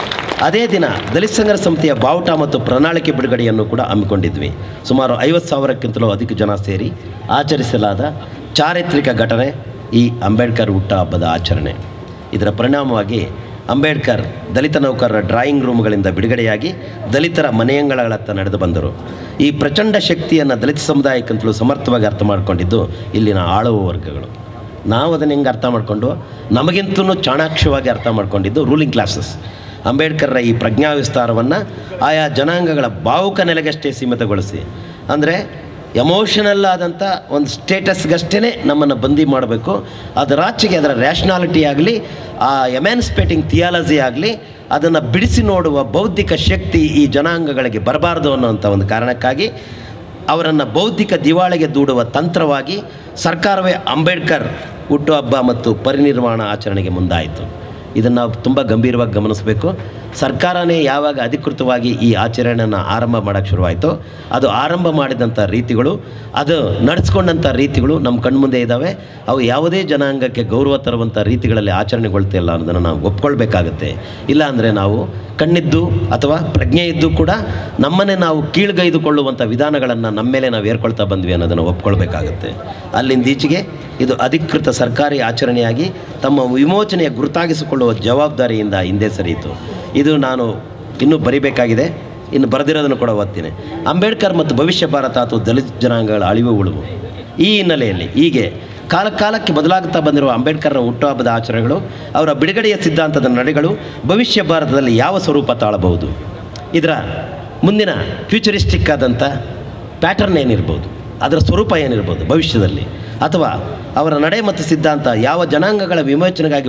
ಅದೇ ದಿನ ದಲಿತ ಸಂಘರ್ಷ ಸಮಿತಿಯ ಬಾವುಟ ಮತ್ತು ಪ್ರಣಾಳಿಕೆ ಬಿಡುಗಡೆಯನ್ನು ಕೂಡ ಹಮ್ಮಿಕೊಂಡಿದ್ವಿ. ಸುಮಾರು 50,000ಕ್ಕಿಂತಲೂ ಅಧಿಕ ಜನ ಸೇರಿ ಆಚರಿಸಲಾದ ಚಾರಿತ್ರಿಕ ಘಟನೆ ಈ ಅಂಬೇಡ್ಕರ್ ಹುಟ್ಟುಹಬ್ಬದ ಆಚರಣೆ. ಇದರ ಪರಿಣಾಮವಾಗಿ ಅಂಬೇಡ್ಕರ್ ದಲಿತ ನೌಕರರ ಡ್ರಾಯಿಂಗ್ ರೂಮ್ಗಳಿಂದ ಬಿಡುಗಡೆಯಾಗಿ ದಲಿತರ ಮನೆಯಂಗಳತ್ತ ನಡೆದು ಬಂದರು. ಈ ಪ್ರಚಂಡ ಶಕ್ತಿಯನ್ನು ದಲಿತ ಸಮುದಾಯಕ್ಕಂತಲೂ ಸಮರ್ಥವಾಗಿ ಅರ್ಥ ಮಾಡಿಕೊಂಡಿದ್ದು ಇಲ್ಲಿನ ಆಳುವ ವರ್ಗಗಳು. ನಾವು ಅದನ್ನು ಹೆಂಗೆ ಅರ್ಥ ಮಾಡಿಕೊಂಡು ನಮಗಿಂತಲೂ ಚಾಣಾಕ್ಷವಾಗಿ ಅರ್ಥ ಮಾಡಿಕೊಂಡಿದ್ದು ರೂಲಿಂಗ್ ಕ್ಲಾಸಸ್. ಅಂಬೇಡ್ಕರ್ರ ಈ ಪ್ರಜ್ಞಾ ವಿಸ್ತಾರವನ್ನು ಆಯಾ ಜನಾಂಗಗಳ ಭಾವುಕ ನೆಲೆಗಷ್ಟೇ ಸೀಮಿತಗೊಳಿಸಿ, ಅಂದರೆ ಎಮೋಷನಲ್ ಆದಂಥ ಒಂದು ಸ್ಟೇಟಸ್ಗಷ್ಟೇ ನಮ್ಮನ್ನು ಬಂದಿ ಮಾಡಬೇಕು. ಅದರಾಚೆಗೆ ಅದರ ರ್ಯಾಷನಾಲಿಟಿ ಆಗಲಿ, ಆ ಎಮ್ಯಾನ್ಸ್ಪೇಟಿಂಗ್ ಥಿಯಾಲಜಿ ಆಗಲಿ, ಅದನ್ನು ಬಿಡಿಸಿ ನೋಡುವ ಬೌದ್ಧಿಕ ಶಕ್ತಿ ಈ ಜನಾಂಗಗಳಿಗೆ ಬರಬಾರ್ದು ಅನ್ನೋಂಥ ಒಂದು ಕಾರಣಕ್ಕಾಗಿ ಅವರನ್ನು ಬೌದ್ಧಿಕ ದಿವಾಳಿಗೆ ದೂಡುವ ತಂತ್ರವಾಗಿ ಸರ್ಕಾರವೇ ಅಂಬೇಡ್ಕರ್ ಹುಟ್ಟುಹಬ್ಬ ಮತ್ತು ಪರಿನಿರ್ವಾಣ ಆಚರಣೆಗೆ ಮುಂದಾಯಿತು. ಇದನ್ನು ನಾವು ತುಂಬ ಗಂಭೀರವಾಗಿ ಗಮನಿಸಬೇಕು. ಸರ್ಕಾರನೇ ಯಾವಾಗ ಅಧಿಕೃತವಾಗಿ ಈ ಆಚರಣೆಯನ್ನು ಆರಂಭ ಮಾಡೋಕ್ಕೆ ಶುರುವಾಯಿತೋ, ಅದು ಆರಂಭ ಮಾಡಿದಂಥ ರೀತಿಗಳು, ಅದು ನಡೆಸ್ಕೊಂಡಂಥ ರೀತಿಗಳು ನಮ್ಮ ಕಣ್ಮುಂದೆ ಇದ್ದಾವೆ. ಅವು ಯಾವುದೇ ಜನಾಂಗಕ್ಕೆ ಗೌರವ ತರುವಂಥ ರೀತಿಗಳಲ್ಲಿ ಆಚರಣೆಗೊಳ್ತಿಲ್ಲ ಅನ್ನೋದನ್ನು ನಾವು ಒಪ್ಕೊಳ್ಬೇಕಾಗತ್ತೆ. ಇಲ್ಲ ನಾವು ಕಣ್ಣಿದ್ದು ಅಥವಾ ಪ್ರಜ್ಞೆ ಇದ್ದು ಕೂಡ ನಮ್ಮನ್ನೇ ನಾವು ಕೀಳ್ಗೈದುಕೊಳ್ಳುವಂಥ ವಿಧಾನಗಳನ್ನು ನಮ್ಮ ಮೇಲೆ ನಾವು ಏರ್ಕೊಳ್ತಾ ಬಂದ್ವಿ ಅನ್ನೋದನ್ನು ಒಪ್ಕೊಳ್ಬೇಕಾಗತ್ತೆ. ಅಲ್ಲಿಂದ ಈಚೆಗೆ ಇದು ಅಧಿಕೃತ ಸರ್ಕಾರಿ ಆಚರಣೆಯಾಗಿ ತಮ್ಮ ವಿಮೋಚನೆಯ ಗುರುತಾಗಿಸಿಕೊಳ್ಳುವ ಜವಾಬ್ದಾರಿಯಿಂದ ಹಿಂದೆ ಸರಿಯಿತು. ಇದು ನಾನು ಇನ್ನೂ ಬರಿಬೇಕಾಗಿದೆ, ಇನ್ನು ಬರೆದಿರೋದನ್ನು ಕೂಡ ಓದ್ತೀನಿ. ಅಂಬೇಡ್ಕರ್ ಮತ್ತು ಭವಿಷ್ಯ ಭಾರತ ಅಥವಾ ದಲಿತ ಜನಾಂಗಗಳ ಅಳಿವು ಉಳಿವು. ಈ ಹಿನ್ನೆಲೆಯಲ್ಲಿ ಹೀಗೆ ಕಾಲಕ್ಕೆ ಬದಲಾಗುತ್ತಾ ಬಂದಿರುವ ಅಂಬೇಡ್ಕರ್ರ ಹುಟ್ಟುಹಬ್ಬದ ಆಚರಣೆಗಳು, ಅವರ ಬಿಡುಗಡೆಯ ಸಿದ್ಧಾಂತದ ನಡೆಗಳು ಭವಿಷ್ಯ ಭಾರತದಲ್ಲಿ ಯಾವ ಸ್ವರೂಪ ತಾಳಬಹುದು, ಇದರ ಮುಂದಿನ ಫ್ಯೂಚರಿಸ್ಟಿಕ್ ಆದಂಥ ಪ್ಯಾಟರ್ನ್ ಏನಿರ್ಬೋದು, ಅದರ ಸ್ವರೂಪ ಏನಿರ್ಬೋದು ಭವಿಷ್ಯದಲ್ಲಿ, ಅಥವಾ ಅವರ ನಡೆ ಮತ್ತು ಸಿದ್ಧಾಂತ ಯಾವ ಜನಾಂಗಗಳ ವಿಮೋಚನೆಗಾಗಿ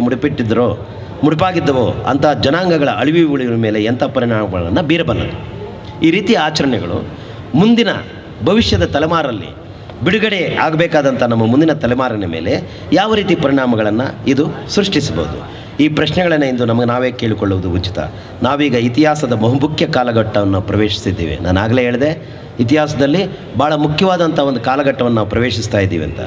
ಮುಡಿಪಾಗಿದ್ದವೋ ಅಂಥ ಜನಾಂಗಗಳ ಅಳಿವು ಉಳಿವಿನ ಮೇಲೆ ಎಂಥ ಪರಿಣಾಮಗಳನ್ನು ಬೀರಬಲ್ಲದು. ಈ ರೀತಿಯ ಆಚರಣೆಗಳು ಮುಂದಿನ ಭವಿಷ್ಯದ ತಲೆಮಾರಲ್ಲಿ ಬಿಡುಗಡೆ ಆಗಬೇಕಾದಂಥ ನಮ್ಮ ಮುಂದಿನ ತಲೆಮಾರಿನ ಮೇಲೆ ಯಾವ ರೀತಿ ಪರಿಣಾಮಗಳನ್ನು ಇದು ಸೃಷ್ಟಿಸಬಹುದು, ಈ ಪ್ರಶ್ನೆಗಳನ್ನು ಇಂದು ನಮಗೆ ನಾವೇ ಕೇಳಿಕೊಳ್ಳುವುದು ಉಚಿತ. ನಾವೀಗ ಇತಿಹಾಸದ ಬಹುಮುಖ್ಯ ಕಾಲಘಟ್ಟವನ್ನು ಪ್ರವೇಶಿಸಿದ್ದೀವಿ. ನಾನು ಆಗಲೇ ಹೇಳಿದೆ, ಇತಿಹಾಸದಲ್ಲಿ ಭಾಳ ಮುಖ್ಯವಾದಂಥ ಒಂದು ಕಾಲಘಟ್ಟವನ್ನು ನಾವು ಪ್ರವೇಶಿಸ್ತಾ ಇದ್ದೀವಿ ಅಂತ.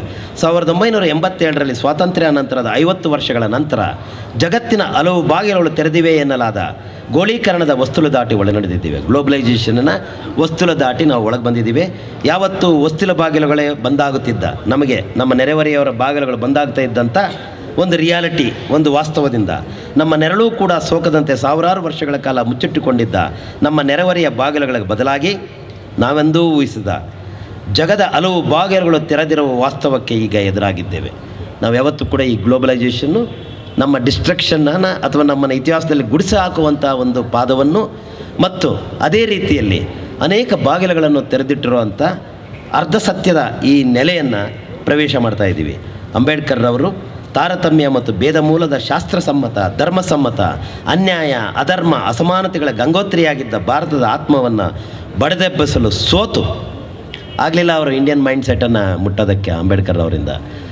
1987ರಲ್ಲಿ ಸ್ವಾತಂತ್ರ್ಯ ನಂತರದ 50 ವರ್ಷಗಳ ನಂತರ ಜಗತ್ತಿನ ಹಲವು ಬಾಗಿಲುಗಳು ತೆರೆದಿವೆ ಎನ್ನಲಾದ ಗೋಳೀಕರಣದ ವಸ್ತುಲು ದಾಟಿ ಒಳನಡೆದಿದ್ದೀವಿ. ಗ್ಲೋಬಲೈಸೇಷನ್ನ ವಸ್ತುಲ ದಾಟಿ ನಾವು ಒಳಗೆ ಬಂದಿದ್ದೀವಿ. ಯಾವತ್ತು ವಸ್ತುಲ ಬಾಗಿಲುಗಳೇ ಬಂದಾಗುತ್ತಿದ್ದ, ನಮಗೆ ನಮ್ಮ ನೆರೆಹೊರೆಯವರ ಬಾಗಿಲುಗಳು ಬಂದಾಗ್ತಾ ಇದ್ದಂಥ ಒಂದು ರಿಯಾಲಿಟಿ, ಒಂದು ವಾಸ್ತವದಿಂದ ನಮ್ಮ ನೆರಳು ಕೂಡ ಸೋಕದಂತೆ ಸಾವಿರಾರು ವರ್ಷಗಳ ಕಾಲ ಮುಚ್ಚಿಟ್ಟುಕೊಂಡಿದ್ದ ನಮ್ಮ ನೆರೆಹೊರೆಯ ಬಾಗಿಲುಗಳಿಗೆ ಬದಲಾಗಿ ನಾವೆಂದೂ ಊಹಿಸಿದ ಜಗದ ಹಲವು ಬಾಗಿಲುಗಳು ತೆರೆದಿರುವ ವಾಸ್ತವಕ್ಕೆ ಈಗ ಎದುರಾಗಿದ್ದೇವೆ. ನಾವು ಯಾವತ್ತೂ ಕೂಡ ಈ ಗ್ಲೋಬಲೈಸೇಷನ್ನು ನಮ್ಮ ಡಿಸ್ಟ್ರಕ್ಷನ್ನ ಅಥವಾ ನಮ್ಮನ್ನು ಇತಿಹಾಸದಲ್ಲಿ ಗುಡಿಸಿ ಹಾಕುವಂಥ ಒಂದು ಪಾದವನ್ನು ಮತ್ತು ಅದೇ ರೀತಿಯಲ್ಲಿ ಅನೇಕ ಬಾಗಿಲುಗಳನ್ನು ತೆರೆದಿಟ್ಟಿರುವಂಥ ಅರ್ಧ ಸತ್ಯದ ಈ ನೆಲೆಯನ್ನು ಪ್ರವೇಶ ಮಾಡ್ತಾ ಇದ್ದೀವಿ. ಅಂಬೇಡ್ಕರ್ರವರು ತಾರತಮ್ಯ ಮತ್ತು ಭೇದ ಮೂಲದ ಶಾಸ್ತ್ರಸಮ್ಮತ, ಧರ್ಮಸಮ್ಮತ, ಅನ್ಯಾಯ, ಅಧರ್ಮ, ಅಸಮಾನತೆಗಳ ಗಂಗೋತ್ರಿಯಾಗಿದ್ದ ಭಾರತದ ಆತ್ಮವನ್ನು ಬಡಿದೆಬ್ಬಿಸಲು ಸೋತು ಆಗಲಿಲ್ಲ ಅವರು ಇಂಡಿಯನ್ ಮೈಂಡ್ ಸೆಟ್ಟನ್ನು ಮುಟ್ಟೋದಕ್ಕೆ ಅಂಬೇಡ್ಕರ್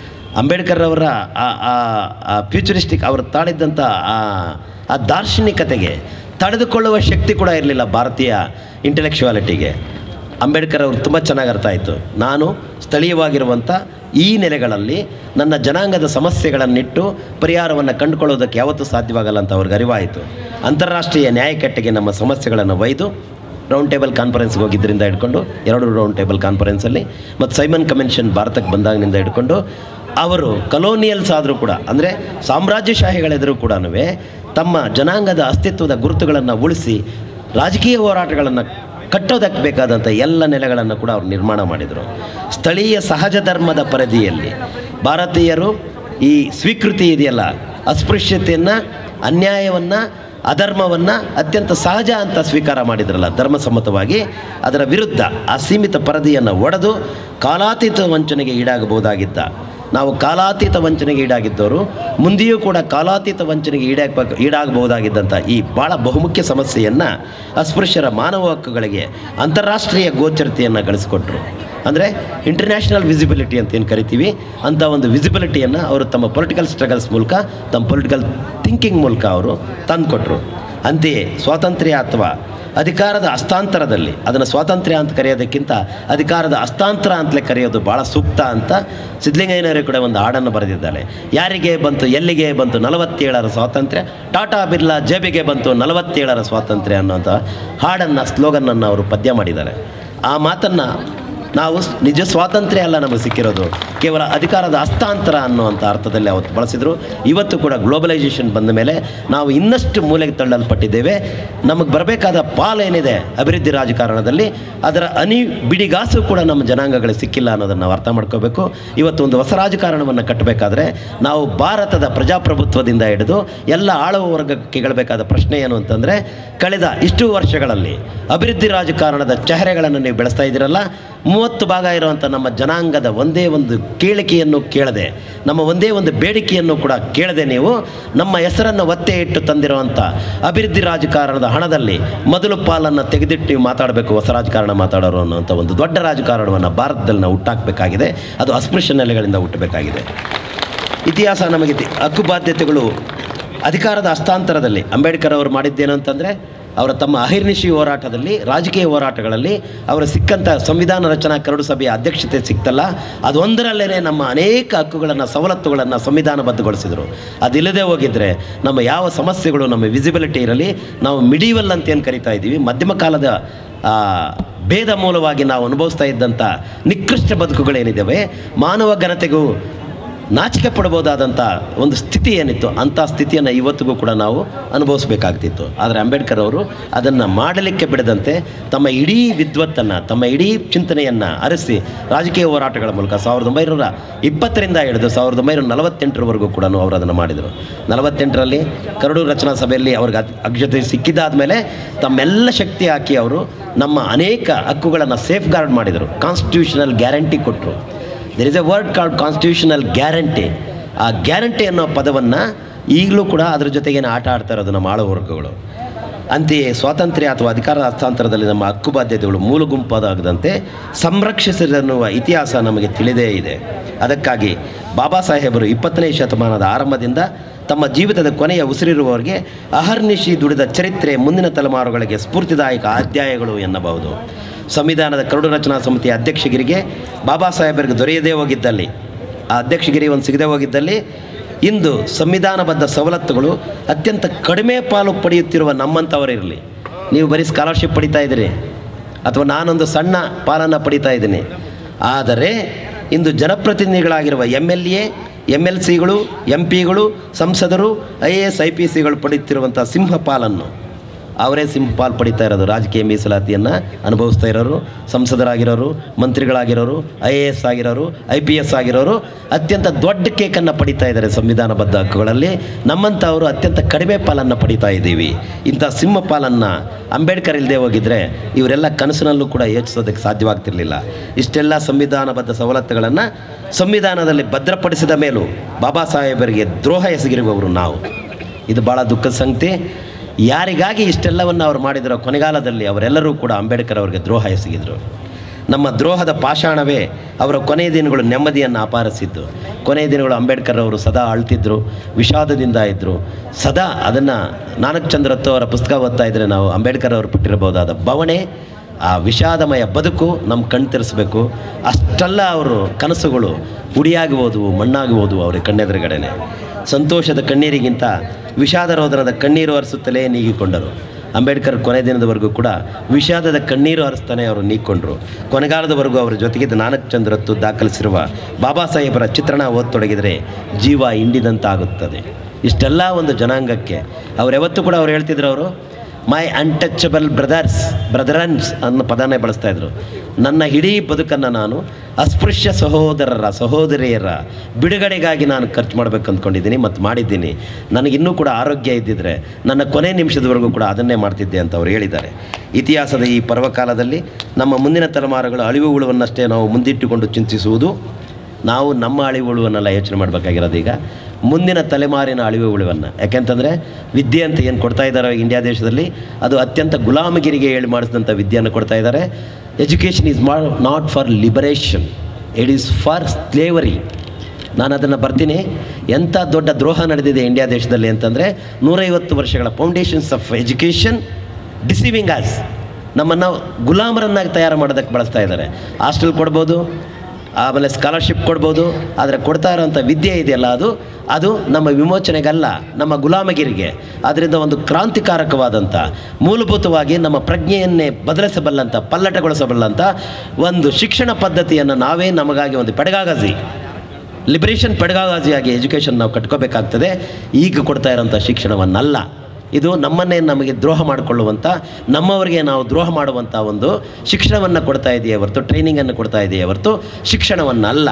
ಅವರ ಫ್ಯೂಚರಿಸ್ಟಿಕ್ ಅವರು ತಾಳಿದ್ದಂಥ ಆ ದಾರ್ಶನಿಕತೆಗೆ ತಡೆದುಕೊಳ್ಳುವ ಶಕ್ತಿ ಕೂಡ ಇರಲಿಲ್ಲ ಭಾರತೀಯ ಇಂಟೆಲೆಕ್ಚುಯಾಲಿಟಿಗೆ. ಅಂಬೇಡ್ಕರ್ ಅವರು ತುಂಬ ಚೆನ್ನಾಗಿ ಅರ್ಥ ಆಯಿತು, ನಾನು ಸ್ಥಳೀಯವಾಗಿರುವಂಥ ಈ ನೆಲೆಗಳಲ್ಲಿ ನನ್ನ ಜನಾಂಗದ ಸಮಸ್ಯೆಗಳನ್ನಿಟ್ಟು ಪರಿಹಾರವನ್ನು ಕಂಡುಕೊಳ್ಳೋದಕ್ಕೆ ಯಾವತ್ತೂ ಸಾಧ್ಯವಾಗಲ್ಲ ಅಂತ ಅವ್ರಿಗೆ ಅರಿವಾಯಿತು. ಅಂತಾರಾಷ್ಟ್ರೀಯ ನ್ಯಾಯಕಟ್ಟೆಗೆ ನಮ್ಮ ಸಮಸ್ಯೆಗಳನ್ನು ಒಯ್ದು ರೌಂಡ್ ಟೇಬಲ್ ಕಾನ್ಫರೆನ್ಸ್ಗೆ ಹೋಗಿದ್ದರಿಂದ ಹಿಡ್ಕೊಂಡು 2 ರೌಂಡ್ ಟೇಬಲ್ ಕಾನ್ಫರೆನ್ಸಲ್ಲಿ ಮತ್ತು ಸೈಮನ್ ಕನ್ವೆನ್ಷನ್ ಭಾರತಕ್ಕೆ ಬಂದಾಗಿನಿಂದ ಹಿಡ್ಕೊಂಡು ಅವರು ಕಲೋನಿಯಲ್ಸ್ ಆದರೂ ಕೂಡ, ಅಂದರೆ ಸಾಮ್ರಾಜ್ಯಶಾಹಿಗಳೆದುರು ಕೂಡ ತಮ್ಮ ಜನಾಂಗದ ಅಸ್ತಿತ್ವದ ಗುರುತುಗಳನ್ನು ಉಳಿಸಿ ರಾಜಕೀಯ ಹೋರಾಟಗಳನ್ನು ಕಟ್ಟೋದಕ್ಕೆ ಬೇಕಾದಂಥ ಎಲ್ಲ ನೆಲೆಗಳನ್ನು ಕೂಡ ಅವರು ನಿರ್ಮಾಣ ಮಾಡಿದರು. ಸ್ಥಳೀಯ ಸಹಜ ಧರ್ಮದ ಪರಿಧಿಯಲ್ಲಿ ಭಾರತೀಯರು ಈ ಸ್ವೀಕೃತಿ ಇದೆಯಲ್ಲ, ಅಸ್ಪೃಶ್ಯತೆಯನ್ನು, ಅನ್ಯಾಯವನ್ನು ಅಧರ್ಮವನ್ನು ಅತ್ಯಂತ ಸಹಜ ಅಂತ ಸ್ವೀಕಾರ ಮಾಡಿದ್ರಲ್ಲ ಧರ್ಮಸಮ್ಮತವಾಗಿ, ಅದರ ವಿರುದ್ಧ ಅಸೀಮಿತ ಪರದೆಯನ್ನು ಒಡೆದು ಕಾಲಾತೀತ ವಂಚನೆಗೆ ಈಡಾಗಬಹುದಾಗಿದ್ದ ನಾವು ಕಾಲಾತೀತ ವಂಚನೆಗೆ ಈಡಾಗಿದ್ದವರು ಮುಂದೆಯೂ ಕೂಡ ಕಾಲಾತೀತ ವಂಚನೆಗೆ ಈಡಾಗಬಹುದಾಗಿದ್ದಂಥ ಈ ಭಾಳ ಬಹುಮುಖ್ಯ ಸಮಸ್ಯೆಯನ್ನು ಅಸ್ಪೃಶ್ಯರ ಮಾನವ ಹಕ್ಕುಗಳಿಗೆ ಅಂತಾರಾಷ್ಟ್ರೀಯ ಗೋಚರತೆಯನ್ನು ಗಳಿಸಿಕೊಟ್ರು. ಅಂದರೆ ಇಂಟರ್ನ್ಯಾಷನಲ್ ವಿಸಿಬಿಲಿಟಿ ಅಂತ ಏನು ಕರಿತೀವಿ ಅಂಥ ಒಂದು ವಿಸಿಬಿಲಿಟಿಯನ್ನು ಅವರು ತಮ್ಮ ಪೊಲಿಟಿಕಲ್ ಸ್ಟ್ರಗಲ್ಸ್ ಮೂಲಕ, ತಮ್ಮ ಪೊಲಿಟಿಕಲ್ ಥಿಂಕಿಂಗ್ ಮೂಲಕ ಅವರು ತಂದುಕೊಟ್ರು. ಅಂತೆಯೇ ಸ್ವಾತಂತ್ರ್ಯ ಅಥವಾ ಅಧಿಕಾರದ ಹಸ್ತಾಂತರದಲ್ಲಿ, ಅದನ್ನು ಸ್ವಾತಂತ್ರ್ಯ ಅಂತ ಕರೆಯೋದಕ್ಕಿಂತ ಅಧಿಕಾರದ ಹಸ್ತಾಂತರ ಅಂತಲೇ ಕರೆಯೋದು ಭಾಳ ಸೂಕ್ತ ಅಂತ ಸಿದ್ಧಲಿಂಗಯ್ಯನವರು ಕೂಡ ಒಂದು ಹಾಡನ್ನು ಬರೆದಿದ್ದಾರೆ. ಯಾರಿಗೆ ಬಂತು ಎಲ್ಲಿಗೆ ಬಂತು 47ರ ಸ್ವಾತಂತ್ರ್ಯ, ಟಾಟಾ ಬಿರ್ಲಾ ಜೇಬಿಗೆ ಬಂತು 47ರ ಸ್ವಾತಂತ್ರ್ಯ ಅನ್ನೋಂಥ ಹಾಡನ್ನು, ಸ್ಲೋಗನನ್ನು ಅವರು ಪದ್ಯ ಮಾಡಿದ್ದಾರೆ. ಆ ಮಾತನ್ನು ನಾವು ನಿಜ ಸ್ವಾತಂತ್ರ್ಯ ಅಲ್ಲ ನಮಗೆ ಸಿಕ್ಕಿರೋದು, ಕೇವಲ ಅಧಿಕಾರದ ಹಸ್ತಾಂತರ ಅನ್ನುವಂಥ ಅರ್ಥದಲ್ಲಿ ಅವತ್ತು ಬಳಸಿದರು. ಇವತ್ತು ಕೂಡ ಗ್ಲೋಬಲೈಸೇಷನ್ ಬಂದ ಮೇಲೆ ನಾವು ಇನ್ನಷ್ಟು ಮೂಲೆಗೆ ತಳ್ಳಲ್ಪಟ್ಟಿದ್ದೇವೆ. ನಮಗೆ ಬರಬೇಕಾದ ಪಾಲೇನಿದೆ ಅಭಿವೃದ್ಧಿ ರಾಜಕಾರಣದಲ್ಲಿ, ಅದರ ಬಿಡಿಗಾಸು ಕೂಡ ನಮ್ಮ ಜನಾಂಗಗಳಿಗೆ ಸಿಕ್ಕಿಲ್ಲ ಅನ್ನೋದನ್ನು ನಾವು ಅರ್ಥ ಮಾಡ್ಕೋಬೇಕು. ಇವತ್ತು ಒಂದು ಹೊಸ ರಾಜಕಾರಣವನ್ನು ಕಟ್ಟಬೇಕಾದ್ರೆ ನಾವು ಭಾರತದ ಪ್ರಜಾಪ್ರಭುತ್ವದಿಂದ ಹಿಡಿದು ಎಲ್ಲ ಆಳುವ ವರ್ಗಕ್ಕೆ ಕೇಳಬೇಕಾದ ಪ್ರಶ್ನೆ ಏನು ಅಂತಂದರೆ, ಕಳೆದ ಇಷ್ಟು ವರ್ಷಗಳಲ್ಲಿ ಅಭಿವೃದ್ಧಿ ರಾಜಕಾರಣದ ಚೆಹರೆಗಳನ್ನು ನೀವು ಬೆಳೆಸ್ತಾ ಇದ್ದೀರಲ್ಲ, 30 ಭಾಗ ಇರುವಂಥ ನಮ್ಮ ಜನಾಂಗದ ಒಂದೇ ಒಂದು ಕೇಳಿಕೆಯನ್ನು ಕೇಳದೆ, ನಮ್ಮ ಒಂದೇ ಒಂದು ಬೇಡಿಕೆಯನ್ನು ಕೂಡ ಕೇಳದೆ ನೀವು ನಮ್ಮ ಹೆಸರನ್ನು ಒತ್ತೆ ಇಟ್ಟು ತಂದಿರುವಂಥ ಅಭಿವೃದ್ಧಿ ರಾಜಕಾರಣದ ಹಣದಲ್ಲಿ ಮೊದಲು ಪಾಲನ್ನು ತೆಗೆದಿಟ್ಟು ನೀವು ಮಾತಾಡಬೇಕು, ಹೊಸ ರಾಜಕಾರಣ ಮಾತಾಡೋರು ಅನ್ನೋಂಥ ಒಂದು ದೊಡ್ಡ ರಾಜಕಾರಣವನ್ನು ಭಾರತದಲ್ಲಿ ನಾವು ಹುಟ್ಟಾಕಬೇಕಾಗಿದೆ. ಅದು ಅಸ್ಪೃಶ್ಯ ನೆಲೆಗಳಿಂದ ಹುಟ್ಟಬೇಕಾಗಿದೆ. ಇತಿಹಾಸ ನಮಗೆ ಹಕ್ಕು ಬಾಧ್ಯತೆಗಳು ಅಧಿಕಾರದ ಹಸ್ತಾಂತರದಲ್ಲಿ ಅಂಬೇಡ್ಕರ್ ಅವರು ಮಾಡಿದ್ದೇನು ಅಂತಂದರೆ, ಅವರ ತಮ್ಮ ಅಹಿರ್ನಿಶಿ ಹೋರಾಟದಲ್ಲಿ, ರಾಜಕೀಯ ಹೋರಾಟಗಳಲ್ಲಿ ಅವರು ಸಿಕ್ಕಂಥ ಸಂವಿಧಾನ ರಚನಾ ಕರಡು ಸಭೆಯ ಅಧ್ಯಕ್ಷತೆ ಸಿಕ್ತಲ್ಲ, ಅದೊಂದರಲ್ಲೇ ನಮ್ಮ ಅನೇಕ ಹಕ್ಕುಗಳನ್ನು, ಸವಲತ್ತುಗಳನ್ನು ಸಂವಿಧಾನಬದ್ಧಗೊಳಿಸಿದರು. ಅದಿಲ್ಲದೆ ಹೋಗಿದ್ದರೆ ನಮ್ಮ ಯಾವ ಸಮಸ್ಯೆಗಳು, ನಮ್ಮ ವಿಸಿಬಿಲಿಟಿ ಇರಲಿ, ನಾವು ಮಿಡೀವಲ್ ಅಂತ ಏನು ಕರಿತಾ ಇದ್ದೀವಿ, ಮಧ್ಯಮ ಕಾಲದ ಭೇದ ಮೂಲವಾಗಿ ನಾವು ಅನುಭವಿಸ್ತಾ ಇದ್ದಂಥ ನಿಕೃಷ್ಟ ಬದುಕುಗಳೇನಿದ್ದಾವೆ, ಮಾನವ ಘನತೆಗೂ ನಾಚಿಕೆ ಪಡಬಹುದಾದಂಥ ಒಂದು ಸ್ಥಿತಿ ಏನಿತ್ತು, ಅಂಥ ಸ್ಥಿತಿಯನ್ನು ಇವತ್ತಿಗೂ ಕೂಡ ನಾವು ಅನುಭವಿಸಬೇಕಾಗ್ತಿತ್ತು. ಆದರೆ ಅಂಬೇಡ್ಕರ್ ಅವರು ಅದನ್ನು ಮಾಡಲಿಕ್ಕೆ ಬಿಡದಂತೆ ತಮ್ಮ ಇಡೀ ವಿದ್ವತ್ತನ್ನು, ತಮ್ಮ ಇಡೀ ಚಿಂತನೆಯನ್ನು ಅರಸಿ ರಾಜಕೀಯ ಹೋರಾಟಗಳ ಮೂಲಕ 1920ರಿಂದ ಹಿಡಿದು 1948ರವರೆಗೂ ಕೂಡ ಅವರು ಅದನ್ನು ಮಾಡಿದರು. 48ರಲ್ಲಿ ಕರಡು ರಚನಾ ಸಭೆಯಲ್ಲಿ ಅವ್ರಿಗೆ ಅಧ್ಯಕ್ಷತೆ ಸಿಕ್ಕಿದ್ದಾದ ಮೇಲೆ ತಮ್ಮೆಲ್ಲ ಶಕ್ತಿ ಹಾಕಿ ಅವರು ನಮ್ಮ ಅನೇಕ ಹಕ್ಕುಗಳನ್ನು ಸೇಫ್ ಗಾರ್ಡ್ ಮಾಡಿದರು, ಕಾನ್ಸ್ಟಿಟ್ಯೂಷನಲ್ ಗ್ಯಾರಂಟಿ ಕೊಟ್ಟರು. There is a word called constitutional guarantee. ಆ ಗ್ಯಾರಂಟಿ ಅನ್ನೋ ಪದವನ್ನು ಈಗಲೂ ಕೂಡ ಅದರ ಜೊತೆಗೇನು ಆಟ ಆಡ್ತಾ ಇರೋದು ನಮ್ಮ ಆಳುವ ವರ್ಗಗಳು. ಅಂತೆಯೇ ಸ್ವಾತಂತ್ರ್ಯ ಅಥವಾ ಅಧಿಕಾರ ಹಸ್ತಾಂತರದಲ್ಲಿ ನಮ್ಮ ಹಕ್ಕು ಬಾಧ್ಯತೆಗಳು ಮೂಲ ಗುಂಪಾದಾಗದಂತೆ ಸಂರಕ್ಷಿಸಿದನ್ನುವ ಇತಿಹಾಸ ನಮಗೆ ತಿಳಿದೇ ಇದೆ. ಅದಕ್ಕಾಗಿ ಬಾಬಾ ಸಾಹೇಬರು 20ನೇ ಶತಮಾನದ ಆರಂಭದಿಂದ ತಮ್ಮ ಜೀವಿತದ ಕೊನೆಯ ಉಸಿರಿರುವವರಿಗೆ ಅಹರ್ನಿಶಿ ದುಡಿದ ಚರಿತ್ರೆ ಮುಂದಿನ ತಲೆಮಾರುಗಳಿಗೆ ಸ್ಫೂರ್ತಿದಾಯಕ ಅಧ್ಯಾಯಗಳು ಎನ್ನಬಹುದು. ಸಂವಿಧಾನದ ಕರಡು ರಚನಾ ಸಮಿತಿಯ ಅಧ್ಯಕ್ಷಗಿರಿಗೆ ಬಾಬಾ ಸಾಹೇಬರಿಗೆ ದೊರೆಯದೇ ಹೋಗಿದ್ದಲ್ಲಿ, ಆ ಅಧ್ಯಕ್ಷಗಿರಿ ಒಂದು ಸಿಗದೆ ಹೋಗಿದ್ದಲ್ಲಿ, ಇಂದು ಸಂವಿಧಾನಬದ್ಧ ಸವಲತ್ತುಗಳು ಅತ್ಯಂತ ಕಡಿಮೆ ಪಾಲು ಪಡೆಯುತ್ತಿರುವ ನಮ್ಮಂಥವರಿರಲಿ. ನೀವು ಬರೀ ಸ್ಕಾಲರ್ಶಿಪ್ ಪಡಿತಾ ಇದ್ದೀರಿ, ಅಥವಾ ನಾನೊಂದು ಸಣ್ಣ ಪಾಲನ್ನು ಪಡಿತಾ ಇದ್ದೀನಿ. ಆದರೆ ಇಂದು ಜನಪ್ರತಿನಿಧಿಗಳಾಗಿರುವ MLA, MLCಗಳು, MP ಗಳು, ಸಂಸದರು, IAS IPCಗಳು ಪಡೆಯುತ್ತಿರುವಂಥ ಸಿಂಹಪಾಲನ್ನು ಅವರೇ ಸಿಂಹಪಾಲು ಪಡಿತಾ ಇರೋದು. ರಾಜಕೀಯ ಮೀಸಲಾತಿಯನ್ನು ಅನುಭವಿಸ್ತಾ ಇರೋರು, ಸಂಸದರಾಗಿರೋರು, ಮಂತ್ರಿಗಳಾಗಿರೋರು, IAS ಆಗಿರೋರು, IPS ಆಗಿರೋರು ಅತ್ಯಂತ ದೊಡ್ಡ ಕೇಕನ್ನು ಪಡಿತಾ ಇದ್ದಾರೆ ಸಂವಿಧಾನಬದ್ಧ ಹಕ್ಕುಗಳಲ್ಲಿ. ನಮ್ಮಂಥವರು ಅತ್ಯಂತ ಕಡಿಮೆ ಪಾಲನ್ನು ಪಡಿತಾ ಇದ್ದೀವಿ. ಇಂಥ ಸಿಂಹಪಾಲನ್ನು ಅಂಬೇಡ್ಕರ್ ಇಲ್ಲದೆ ಹೋಗಿದ್ದರೆ ಇವರೆಲ್ಲ ಕನಸಿನಲ್ಲೂ ಕೂಡ ಯೋಚಿಸೋದಕ್ಕೆ ಸಾಧ್ಯವಾಗ್ತಿರಲಿಲ್ಲ. ಇಷ್ಟೆಲ್ಲ ಸಂವಿಧಾನಬದ್ಧ ಸವಲತ್ತುಗಳನ್ನು ಸಂವಿಧಾನದಲ್ಲಿ ಭದ್ರಪಡಿಸಿದ ಮೇಲೂ ಬಾಬಾ ಸಾಹೇಬರಿಗೆ ದ್ರೋಹ ಎಸಗಿರುವವರು ನಾವು. ಇದು ಭಾಳ ದುಃಖದ ಸಂಗತಿ. ಯಾರಿಗಾಗಿ ಇಷ್ಟೆಲ್ಲವನ್ನು ಅವರು ಮಾಡಿದರೋ ಕೊನೆಗಾಲದಲ್ಲಿ ಅವರೆಲ್ಲರೂ ಕೂಡ ಅಂಬೇಡ್ಕರ್ ಅವರಿಗೆ ದ್ರೋಹ ಎಸಗಿದರು. ನಮ್ಮ ದ್ರೋಹದ ಪಾಷಾಣವೇ ಅವರ ಕೊನೆಯ ದಿನಗಳು ನೆಮ್ಮದಿಯನ್ನು ಅಪಾರಿಸಿದ್ದು. ಕೊನೆಯ ದಿನಗಳು ಅಂಬೇಡ್ಕರ್ ಅವರು ಸದಾ ಅಳ್ತಿದ್ರು, ವಿಷಾದದಿಂದ ಇದ್ದರು. ಸದಾ ಅದನ್ನು ನಾನಕ್ ಚಂದ್ರತ್ತು ಅವರ ಪುಸ್ತಕ ಓದ್ತಾ ಇದ್ದರೆ ನಾವು ಅಂಬೇಡ್ಕರ್ ಅವರು ಪಟ್ಟಿರಬಹುದಾದ ಬವಣೆ, ಆ ವಿಷಾದಮಯ ಬದುಕು ನಮ್ಮ ಕಣ್ ತೆರೆಸಬೇಕು. ಅಷ್ಟೆಲ್ಲ ಅವರು ಕನಸುಗಳು ಹುಡಿಯಾಗಿ ಹೋದವು, ಮಣ್ಣಾಗಿ ಹೋದವು ಅವ್ರಿಗೆ ಕಣ್ಣೆದುರುಗಡೆನೆ. ಸಂತೋಷದ ಕಣ್ಣೀರಿಗಿಂತ ವಿಷಾದ ರೋದನದ ಕಣ್ಣೀರು ಹರಿಸುತ್ತಲೇ ನೀಗಿಕೊಂಡರು. ಅಂಬೇಡ್ಕರ್ ಕೊನೆ ದಿನದವರೆಗೂ ಕೂಡ ವಿಷಾದದ ಕಣ್ಣೀರು ಹರಿಸ್ತಾನೆ ಅವರು ನೀಗಿಕೊಂಡ್ರು. ಕೊನೆಗಾಲದವರೆಗೂ ಅವರ ಜೊತೆಗಿದ್ದ ನಾನಕ್ ಚಂದ್ರತ್ತು ದಾಖಲಿಸಿರುವ ಬಾಬಾ ಸಾಹೇಬರ ಚಿತ್ರಣ ಓದತೊಡಗಿದರೆ ಜೀವ ಹಿಂಡಿದಂತಾಗುತ್ತದೆ. ಇಷ್ಟೆಲ್ಲ ಒಂದು ಜನಾಂಗಕ್ಕೆ ಅವರೆವತ್ತು ಕೂಡ ಅವ್ರು ಹೇಳ್ತಿದ್ರು, ಅವರು ಮೈ ಅನ್ಟಚಬಲ್ ಬ್ರದರನ್ಸ್ ಅನ್ನೋ ಪದನೇ ಬಳಸ್ತಾಯಿದ್ರು. ನನ್ನ ಇಡೀ ಬದುಕನ್ನು ನಾನು ಅಸ್ಪೃಶ್ಯ ಸಹೋದರಿಯರ ಬಿಡುಗಡೆಗಾಗಿ ನಾನು ಖರ್ಚು ಮಾಡಬೇಕು ಅಂದ್ಕೊಂಡಿದ್ದೀನಿ ಮತ್ತು ಮಾಡಿದ್ದೀನಿ. ನನಗಿನ್ನೂ ಕೂಡ ಆರೋಗ್ಯ ಇದ್ದಿದ್ದರೆ ನನ್ನ ಕೊನೆ ನಿಮಿಷದವರೆಗೂ ಕೂಡ ಅದನ್ನೇ ಮಾಡ್ತಿದ್ದೆ ಅಂತ ಅವರು ಹೇಳಿದ್ದಾರೆ. ಇತಿಹಾಸದ ಈ ಪರ್ವಕಾಲದಲ್ಲಿ ನಮ್ಮ ಮುಂದಿನ ತಲೆಮಾರುಗಳು ಅಳಿವು ಉಳುವನ್ನಷ್ಟೇ ನಾವು ಮುಂದಿಟ್ಟುಕೊಂಡು ಚಿಂತಿಸುವುದು. ನಾವು ನಮ್ಮ ಅಳಿವು ಉಳುವನ್ನೆಲ್ಲ ಯೋಚನೆ ಮಾಡಬೇಕಾಗಿರೋದು ಈಗ ಮುಂದಿನ ತಲೆಮಾರಿನ ಅಳಿವು ಉಳಿವನ್ನು. ಯಾಕೆಂತಂದರೆ ವಿದ್ಯೆ ಅಂತ ಏನು ಕೊಡ್ತಾ ಇದ್ದಾರೆ ಇಂಡಿಯಾ ದೇಶದಲ್ಲಿ, ಅದು ಅತ್ಯಂತ ಗುಲಾಮಗಿರಿಗೆ ಹೇಳಿ ಮಾಡಿಸಿದಂಥ ವಿದ್ಯೆಯನ್ನು ಕೊಡ್ತಾ ಇದ್ದಾರೆ. Education is not for liberation, it is for slavery. ನಾನು ಅದನ್ನು ಬರ್ತೀನಿ. ಎಂಥ ದೊಡ್ಡ ದ್ರೋಹ ನಡೆದಿದೆ ಇಂಡಿಯಾ ದೇಶದಲ್ಲಿ ಅಂತಂದರೆ 150 ವರ್ಷಗಳ foundations of education deceiving us, ನಮ್ಮನ್ನು ಗುಲಾಮರನ್ನಾಗಿ ತಯಾರು ಮಾಡೋದಕ್ಕೆ ಬಳಸ್ತಾ ಇದ್ದಾರೆ. ಹಾಸ್ಟೆಲ್ ಕೊಡ್ಬೋದು, ಆಮೇಲೆ ಸ್ಕಾಲರ್ಶಿಪ್ ಕೊಡ್ಬೋದು, ಆದರೆ ಕೊಡ್ತಾ ಇರೋಂಥ ವಿದ್ಯೆ ಇದೆಯಲ್ಲ ಅದು ನಮ್ಮ ವಿಮೋಚನೆಗಲ್ಲ, ನಮ್ಮ ಗುಲಾಮಗಿರಿಗೆ. ಆದ್ದರಿಂದ ಒಂದು ಕ್ರಾಂತಿಕಾರಕವಾದಂಥ, ಮೂಲಭೂತವಾಗಿ ನಮ್ಮ ಪ್ರಜ್ಞೆಯನ್ನೇ ಬದಲಿಸಬಲ್ಲಂಥ, ಪಲ್ಲಟಗೊಳಿಸಬಲ್ಲಂಥ ಒಂದು ಶಿಕ್ಷಣ ಪದ್ಧತಿಯನ್ನು ನಾವೇ ನಮಗಾಗಿ ಒಂದು ಲಿಬರೇಷನ್ ಪೆಡಗಾಗಜಿಯಾಗಿ ಎಜುಕೇಷನ್ ನಾವು ಕಟ್ಕೋಬೇಕಾಗ್ತದೆ. ಈಗ ಕೊಡ್ತಾ ಇರೋಂಥ ಶಿಕ್ಷಣವನ್ನಲ್ಲ. ಇದು ನಮಗೆ ದ್ರೋಹ ಮಾಡಿಕೊಳ್ಳುವಂಥ, ನಮ್ಮವರಿಗೆ ನಾವು ದ್ರೋಹ ಮಾಡುವಂಥ ಒಂದು ಶಿಕ್ಷಣವನ್ನು ಕೊಡ್ತಾ ಇದೆಯೇ ಹೊರತು, ಟ್ರೈನಿಂಗನ್ನು ಕೊಡ್ತಾ ಇದೆಯೇ ಹೊರತು ಶಿಕ್ಷಣವನ್ನಲ್ಲ.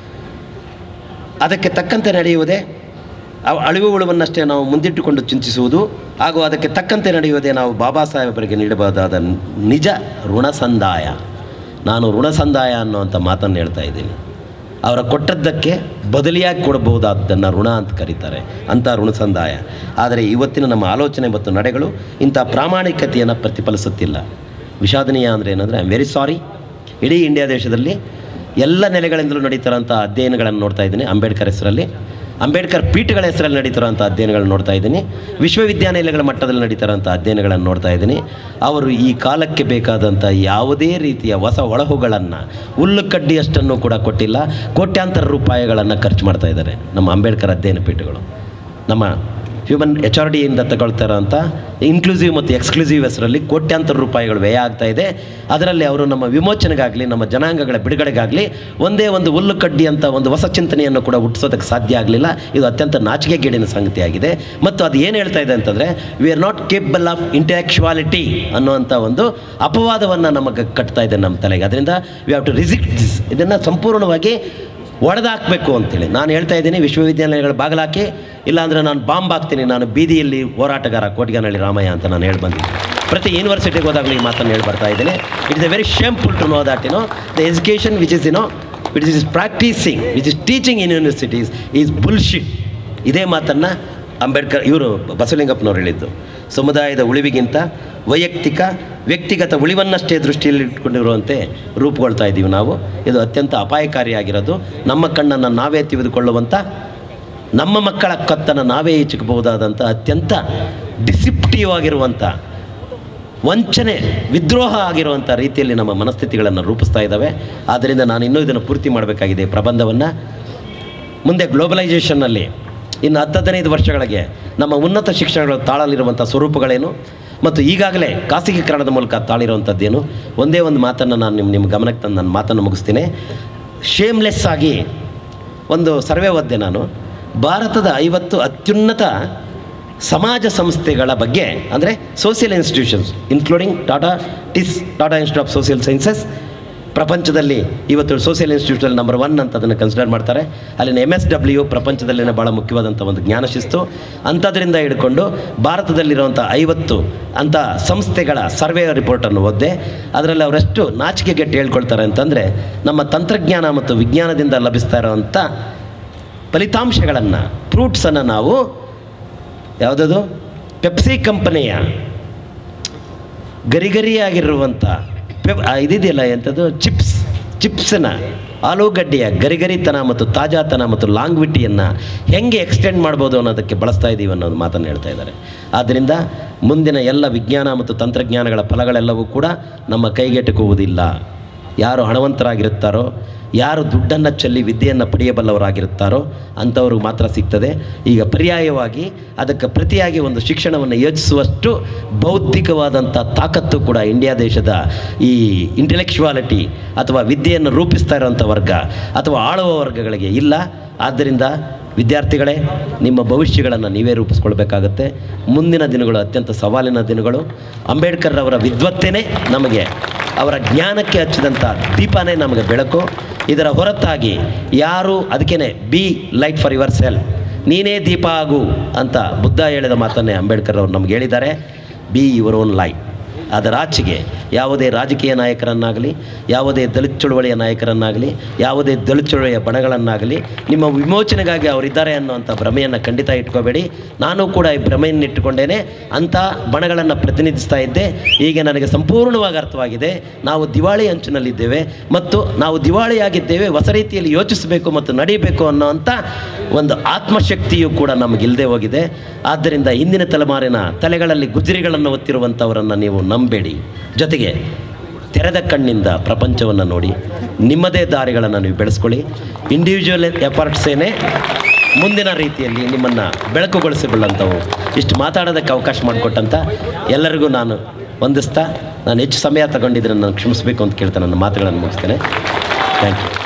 ಅದಕ್ಕೆ ತಕ್ಕಂತೆ ನಡೆಯುವುದೇ ಅಳಿವು ಉಳುವನ್ನಷ್ಟೇ ನಾವು ಮುಂದಿಟ್ಟುಕೊಂಡು ಚಿಂತಿಸುವುದು, ಹಾಗೂ ಅದಕ್ಕೆ ತಕ್ಕಂತೆ ನಡೆಯುವುದೇ ನಾವು ಬಾಬಾ ಸಾಹೇಬರಿಗೆ ನೀಡಬಹುದಾದ ನಿಜ ಋಣ ಸಂದಾಯ. ನಾನು ಋಣ ಸಂದಾಯ ಅನ್ನುವಂಥ ಮಾತನ್ನು ಹೇಳ್ತಾ ಇದ್ದೀನಿ. ಅವರ ಕೊಟ್ಟದ್ದಕ್ಕೆ ಬದಲಿಯಾಗಿ ಕೊಡಬಹುದಾದ್ದನ್ನು ಋಣ ಅಂತ ಕರೀತಾರೆ, ಅಂಥ ಋಣ ಸಂದಾಯ. ಆದರೆ ಇವತ್ತಿನ ನಮ್ಮ ಆಲೋಚನೆ ಮತ್ತು ನಡೆಗಳು ಇಂಥ ಪ್ರಾಮಾಣಿಕತೆಯನ್ನು ಪ್ರತಿಫಲಿಸುತ್ತಿಲ್ಲ. ವಿಷಾದನೀಯ ಅಂದರೆ ಏನಂದರೆ, ಐ ಆಮ್ ವೆರಿ ಸಾರಿ. ಇಡೀ ಇಂಡಿಯಾ ದೇಶದಲ್ಲಿ ಎಲ್ಲ ನೆಲೆಗಳಿಂದಲೂ ನಡೀತಾರಂಥ ಅಧ್ಯಯನಗಳನ್ನು ನೋಡ್ತಾ ಇದ್ದೀನಿ. ಅಂಬೇಡ್ಕರ್ ಹೆಸರಲ್ಲಿ, ಅಂಬೇಡ್ಕರ್ ಪೀಠಗಳ ಹೆಸರಲ್ಲಿ ನಡೀತಾರಂಥ ಅಧ್ಯಯನಗಳನ್ನು ನೋಡ್ತಾ ಇದ್ದೀನಿ. ವಿಶ್ವವಿದ್ಯಾನಿಲಯಗಳ ಮಟ್ಟದಲ್ಲಿ ನಡೀತಾರಂಥ ಅಧ್ಯಯನಗಳನ್ನು ನೋಡ್ತಾ ಇದ್ದೀನಿ. ಅವರು ಈ ಕಾಲಕ್ಕೆ ಬೇಕಾದಂಥ ಯಾವುದೇ ರೀತಿಯ ಹೊಸ ಒಳಹುಗಳನ್ನು, ಹುಲ್ಲು ಕಡ್ಡಿಯಷ್ಟನ್ನು ಕೂಡ ಕೊಟ್ಟಿಲ್ಲ. ಕೋಟ್ಯಾಂತರ ರೂಪಾಯಿಗಳನ್ನು ಖರ್ಚು ಮಾಡ್ತಾ ಇದ್ದಾರೆ ನಮ್ಮ ಅಂಬೇಡ್ಕರ್ ಅಧ್ಯಯನ ಪೀಠಗಳು. ನಮ್ಮ ಹ್ಯೂಮನ್ HRDಯಿಂದ ತಗೊಳ್ತಾ ಇರೋಂಥ ಇನ್ಕ್ಲೂಸಿವ್ ಮತ್ತು ಎಕ್ಸ್ಕ್ಲೂಸಿವ್ ಹೆಸರಲ್ಲಿ ಕೋಟ್ಯಾಂತರ ರೂಪಾಯಿಗಳು ವ್ಯಯ ಆಗ್ತಾಯಿದೆ. ಅದರಲ್ಲಿ ಅವರು ನಮ್ಮ ವಿಮೋಚನೆಗಾಗಲಿ, ನಮ್ಮ ಜನಾಂಗಗಳ ಬಿಡುಗಡೆಗಾಗಲಿ ಒಂದೇ ಒಂದು ಹುಲ್ಲು ಕಡ್ಡಿ ಅಂತ ಒಂದು ಹೊಸ ಚಿಂತನೆಯನ್ನು ಕೂಡ ಹುಟ್ಟಿಸೋದಕ್ಕೆ ಸಾಧ್ಯ ಆಗಲಿಲ್ಲ. ಇದು ಅತ್ಯಂತ ನಾಚಿಕೆಗೇಡಿನ ಸಂಗತಿಯಾಗಿದೆ. ಮತ್ತು ಅದು ಏನು ಹೇಳ್ತಾ ಇದೆ ಅಂತಂದರೆ, we are not capable of intellectuality ಅನ್ನುವಂಥ ಒಂದು ಅಪವಾದವನ್ನು ನಮಗೆ ಕಟ್ತಾ ಇದೆ ನಮ್ಮ ತಲೆಗೆ. ಅದರಿಂದ we have to resist this. ಇದನ್ನು ಸಂಪೂರ್ಣವಾಗಿ ಒಡೆದಾಕಬೇಕು ಅಂತೇಳಿ ನಾನು ಹೇಳ್ತಾ ಇದ್ದೀನಿ. ವಿಶ್ವವಿದ್ಯಾನಿಲಯಗಳ ಬಾಗಿಲಾಕಿ, ಇಲ್ಲಾಂದರೆ ನಾನು ಬಾಂಬ್ ಹಾಕ್ತೀನಿ, ನಾನು ಬೀದಿಯಲ್ಲಿ ಹೋರಾಟಗಾರ ಕೋಟಿಗಾನಹಳ್ಳಿ ರಾಮಯ್ಯ ಅಂತ ನಾನು ಹೇಳಿ ಬಂದಿದ್ದೀನಿ. ಪ್ರತಿ ಯೂನಿವರ್ಸಿಟಿಗೆ ಹೋದಾಗಲೂ ಈ ಮಾತನ್ನು ಹೇಳಿ ಬರ್ತಾ ಇದ್ದೀನಿ. It is a very shameful to know that the education which is practising, which is teaching in universities is bullshit. ಇದೇ ಮಾತನ್ನು ಅಂಬೇಡ್ಕರ್ ಬಸವಲಿಂಗಪ್ಪನವ್ರು ಹೇಳಿದ್ದು. ಸಮುದಾಯದ ಉಳಿವಿಗಿಂತ ವ್ಯಕ್ತಿಗತ ಉಳಿವನ್ನಷ್ಟೇ ದೃಷ್ಟಿಯಲ್ಲಿ ಇಟ್ಕೊಂಡಿರುವಂತೆ ರೂಪುಗೊಳ್ತಾ ಇದ್ದೀವಿ ನಾವು. ಇದು ಅತ್ಯಂತ ಅಪಾಯಕಾರಿಯಾಗಿರೋದು. ನಮ್ಮ ಕಣ್ಣನ್ನು ನಾವೇ ತೆಗೆದುಕೊಳ್ಳುವಂಥ, ನಮ್ಮ ಮಕ್ಕಳ ಕತ್ತನ್ನು ನಾವೇ ಹೆಚ್ಚಿಸಬಹುದಾದಂಥ ಅತ್ಯಂತ ಡಿಸಿಪ್ಟಿವ್ ಆಗಿರುವಂಥ, ವಂಚನೆ, ವಿದ್ರೋಹ ಆಗಿರುವಂಥ ರೀತಿಯಲ್ಲಿ ನಮ್ಮ ಮನಸ್ಥಿತಿಗಳನ್ನು ರೂಪಿಸ್ತಾ ಇದ್ದಾವೆ. ಆದ್ದರಿಂದ ನಾನು ಇನ್ನೂ ಇದನ್ನು ಪೂರ್ತಿ ಮಾಡಬೇಕಾಗಿದೆ ಪ್ರಬಂಧವನ್ನು. ಮುಂದೆ ಗ್ಲೋಬಲೈಸೇಷನ್ನಲ್ಲಿ ಇನ್ನು 10-15 ವರ್ಷಗಳಿಗೆ ನಮ್ಮ ಉನ್ನತ ಶಿಕ್ಷಣಗಳು ತಾಳಲಿರುವಂಥ ಸ್ವರೂಪಗಳೇನು ಮತ್ತು ಈಗಾಗಲೇ ಖಾಸಗೀಕರಣದ ಮೂಲಕ ತಾಳಿರುವಂಥದ್ದೇನು, ಒಂದೇ ಒಂದು ಮಾತನ್ನು ನಾನು ನಿಮ್ಮ ಗಮನಕ್ಕೆ ತಂದು ನನ್ನ ಮಾತನ್ನು ಮುಗಿಸ್ತೀನಿ. ಶೇಮ್ಲೆಸ್ ಆಗಿ ಒಂದು ಸರ್ವೆ ಓದಿದೆ ನಾನು. ಭಾರತದ 50 ಅತ್ಯುನ್ನತ ಸಮಾಜ ಸಂಸ್ಥೆಗಳ ಬಗ್ಗೆ, ಅಂದರೆ social institutions including Tata institute of social sciences, ಪ್ರಪಂಚದಲ್ಲಿ ಇವತ್ತು ಸೋಷಿಯಲ್ ಇನ್ಸ್ಟಿಟ್ಯೂಟಲ್ಲಿ ನಂಬರ್ 1 ಅಂತ ಅದನ್ನು ಕನ್ಸಿಡರ್ ಮಾಡ್ತಾರೆ. ಅಲ್ಲಿನ MSW ಪ್ರಪಂಚದಲ್ಲಿನ ಭಾಳ ಮುಖ್ಯವಾದಂಥ ಒಂದು ಜ್ಞಾನ ಶಿಸ್ತು. ಅಂಥದ್ರಿಂದ ಹಿಡ್ಕೊಂಡು ಭಾರತದಲ್ಲಿರುವಂಥ 50 ಅಂಥ ಸಂಸ್ಥೆಗಳ ಸರ್ವೆ ರಿಪೋರ್ಟನ್ನು ಓದಿದೆ. ಅದರಲ್ಲಿ ಅವರೆಷ್ಟು ನಾಚಿಕೆಗೆಟ್ಟು ಹೇಳ್ಕೊಳ್ತಾರೆ ಅಂತಂದರೆ, ನಮ್ಮ ತಂತ್ರಜ್ಞಾನ ಮತ್ತು ವಿಜ್ಞಾನದಿಂದ ಲಭಿಸ್ತಾ ಇರೋವಂಥ ಫಲಿತಾಂಶಗಳನ್ನು, ಫ್ರೂಟ್ಸನ್ನು ನಾವು ಯಾವುದದು ಪೆಪ್ಸಿ ಕಂಪನಿಯ ಗರಿಗರಿಯಾಗಿರುವಂಥ ಇದಿದೆಯಲ್ಲ ಎಂಥದ್ದು ಚಿಪ್ಸನ್ನು, ಆಲೂಗಡ್ಡೆಯ ಗರಿಗರಿತನ ಮತ್ತು ತಾಜಾತನ ಮತ್ತು ಲಾಂಗ್ವಿಟಿಯನ್ನು ಹೆಂಗೆ ಎಕ್ಸ್ಟೆಂಡ್ ಮಾಡ್ಬೋದು ಅನ್ನೋದಕ್ಕೆ ಬಳಸ್ತಾ ಇದ್ದೀವಿ ಅನ್ನೋದು ಮಾತನ್ನು ಹೇಳ್ತಾ ಇದ್ದಾರೆ. ಆದ್ದರಿಂದ ಮುಂದಿನ ಎಲ್ಲ ವಿಜ್ಞಾನ ಮತ್ತು ತಂತ್ರಜ್ಞಾನಗಳ ಫಲಗಳೆಲ್ಲವೂ ಕೂಡ ನಮ್ಮ ಕೈಗೆಟುಕುವುದಿಲ್ಲ. ಯಾರು ಹಣವಂತರಾಗಿರುತ್ತಾರೋ, ಯಾರು ದುಡ್ಡನ್ನು ಚೆಲ್ಲಿ ವಿದ್ಯೆಯನ್ನು ಪಡೆಯಬಲ್ಲವರಾಗಿರುತ್ತಾರೋ ಅಂಥವ್ರಿಗೆ ಮಾತ್ರ ಸಿಗ್ತದೆ. ಈಗ ಪರ್ಯಾಯವಾಗಿ ಅದಕ್ಕೆ ಪ್ರತಿಯಾಗಿ ಒಂದು ಶಿಕ್ಷಣವನ್ನು ಯೋಚಿಸುವಷ್ಟು ಬೌದ್ಧಿಕವಾದಂಥ ತಾಕತ್ತು ಕೂಡ ಇಂಡಿಯಾ ದೇಶದ ಈ ಇಂಟೆಲೆಕ್ಚುವಾಲಿಟಿ ಅಥವಾ ವಿದ್ಯೆಯನ್ನು ರೂಪಿಸ್ತಾ ಇರೋಂಥ ವರ್ಗ ಅಥವಾ ಆಳುವ ವರ್ಗಗಳಿಗೆ ಇಲ್ಲ. ಆದ್ದರಿಂದ ವಿದ್ಯಾರ್ಥಿಗಳೇ, ನಿಮ್ಮ ಭವಿಷ್ಯಗಳನ್ನು ನೀವೇ ರೂಪಿಸ್ಕೊಳ್ಬೇಕಾಗತ್ತೆ. ಮುಂದಿನ ದಿನಗಳು ಅತ್ಯಂತ ಸವಾಲಿನ ದಿನಗಳು. ಅಂಬೇಡ್ಕರ್ ಅವರ ವಿದ್ವತ್ತೇನೆ ನಮಗೆ, ಅವರ ಜ್ಞಾನಕ್ಕೆ ಹಚ್ಚಿದಂಥ ದೀಪನೇ ನಮಗೆ ಬೆಳಕು. ಇದರ ಹೊರತಾಗಿ ಯಾರು, ಅದಕ್ಕೇ be light for yourself, ನೀನೇ ದೀಪ ಆಗು ಅಂತ ಬುದ್ಧ ಹೇಳಿದ ಮಾತನ್ನೇ ಅಂಬೇಡ್ಕರ್ ಅವರು ನಮ್ಗೆ ಹೇಳಿದ್ದಾರೆ. Be your own light. ಅದರಾಚೆಗೆ ಯಾವುದೇ ರಾಜಕೀಯ ನಾಯಕರನ್ನಾಗಲಿ, ಯಾವುದೇ ದಲಿತ ಚಳುವಳಿಯ ನಾಯಕರನ್ನಾಗಲಿ, ಯಾವುದೇ ದಲಿತ ಚಳುವಳಿಯ ಬಣಗಳನ್ನಾಗಲಿ ನಿಮ್ಮ ವಿಮೋಚನೆಗಾಗಿ ಅವರಿದ್ದಾರೆ ಅನ್ನುವಂಥ ಭ್ರಮೆಯನ್ನು ಖಂಡಿತ ಇಟ್ಕೋಬೇಡಿ. ನಾನು ಕೂಡ ಈ ಭ್ರಮೆಯನ್ನು ಇಟ್ಟುಕೊಂಡೇನೆ ಅಂಥ ಬಣಗಳನ್ನು ಪ್ರತಿನಿಧಿಸ್ತಾ ಇದ್ದೆ. ಈಗ ನನಗೆ ಸಂಪೂರ್ಣವಾಗಿ ಅರ್ಥವಾಗಿದೆ, ನಾವು ದಿವಾಳಿ ಅಂಚಿನಲ್ಲಿದ್ದೇವೆ ಮತ್ತು ನಾವು ದಿವಾಳಿಯಾಗಿದ್ದೇವೆ. ಹೊಸ ರೀತಿಯಲ್ಲಿ ಯೋಚಿಸಬೇಕು ಮತ್ತು ನಡೀಬೇಕು ಅನ್ನೋವಂಥ ಒಂದು ಆತ್ಮಶಕ್ತಿಯು ಕೂಡ ನಮಗಿಲ್ಲದೆ ಹೋಗಿದೆ. ಆದ್ದರಿಂದ ಇಂದಿನ ತಲೆಮಾರಿನ ತಲೆಗಳಲ್ಲಿ ಗುಜರಿಗಳನ್ನು ಒತ್ತಿರುವಂಥವರನ್ನು ನೀವು ನಂಬೇಡಿ. ಜೊತೆಗೆ ತೆರೆದ ಕಣ್ಣಿಂದ ಪ್ರಪಂಚವನ್ನು ನೋಡಿ ನಿಮ್ಮದೇ ದಾರಿಗಳನ್ನು ನೀವು ಬೆಳೆಸ್ಕೊಳ್ಳಿ. ಇಂಡಿವಿಜುವಲ್ ಎಫರ್ಟ್ಸೇನೆ ಮುಂದಿನ ರೀತಿಯಲ್ಲಿ ನಿಮ್ಮನ್ನು ಬೆಳಕುಗೊಳಿಸಿಕೊಳ್ಳಂಥವು. ಇಷ್ಟು ಮಾತಾಡೋದಕ್ಕೆ ಅವಕಾಶ ಮಾಡಿಕೊಟ್ಟಂಥ ಎಲ್ಲರಿಗೂ ನಾನು ವಂದಿಸ್ತಾ, ನಾನು ಹೆಚ್ಚು ಸಮಯ ತಗೊಂಡಿದ್ರೆ ನಾನು ಕ್ಷಮಿಸಬೇಕು ಅಂತ ಕೇಳ್ತಾ ನನ್ನ ಮಾತುಗಳನ್ನು ಮುಗಿಸ್ತೇನೆ. Thank you.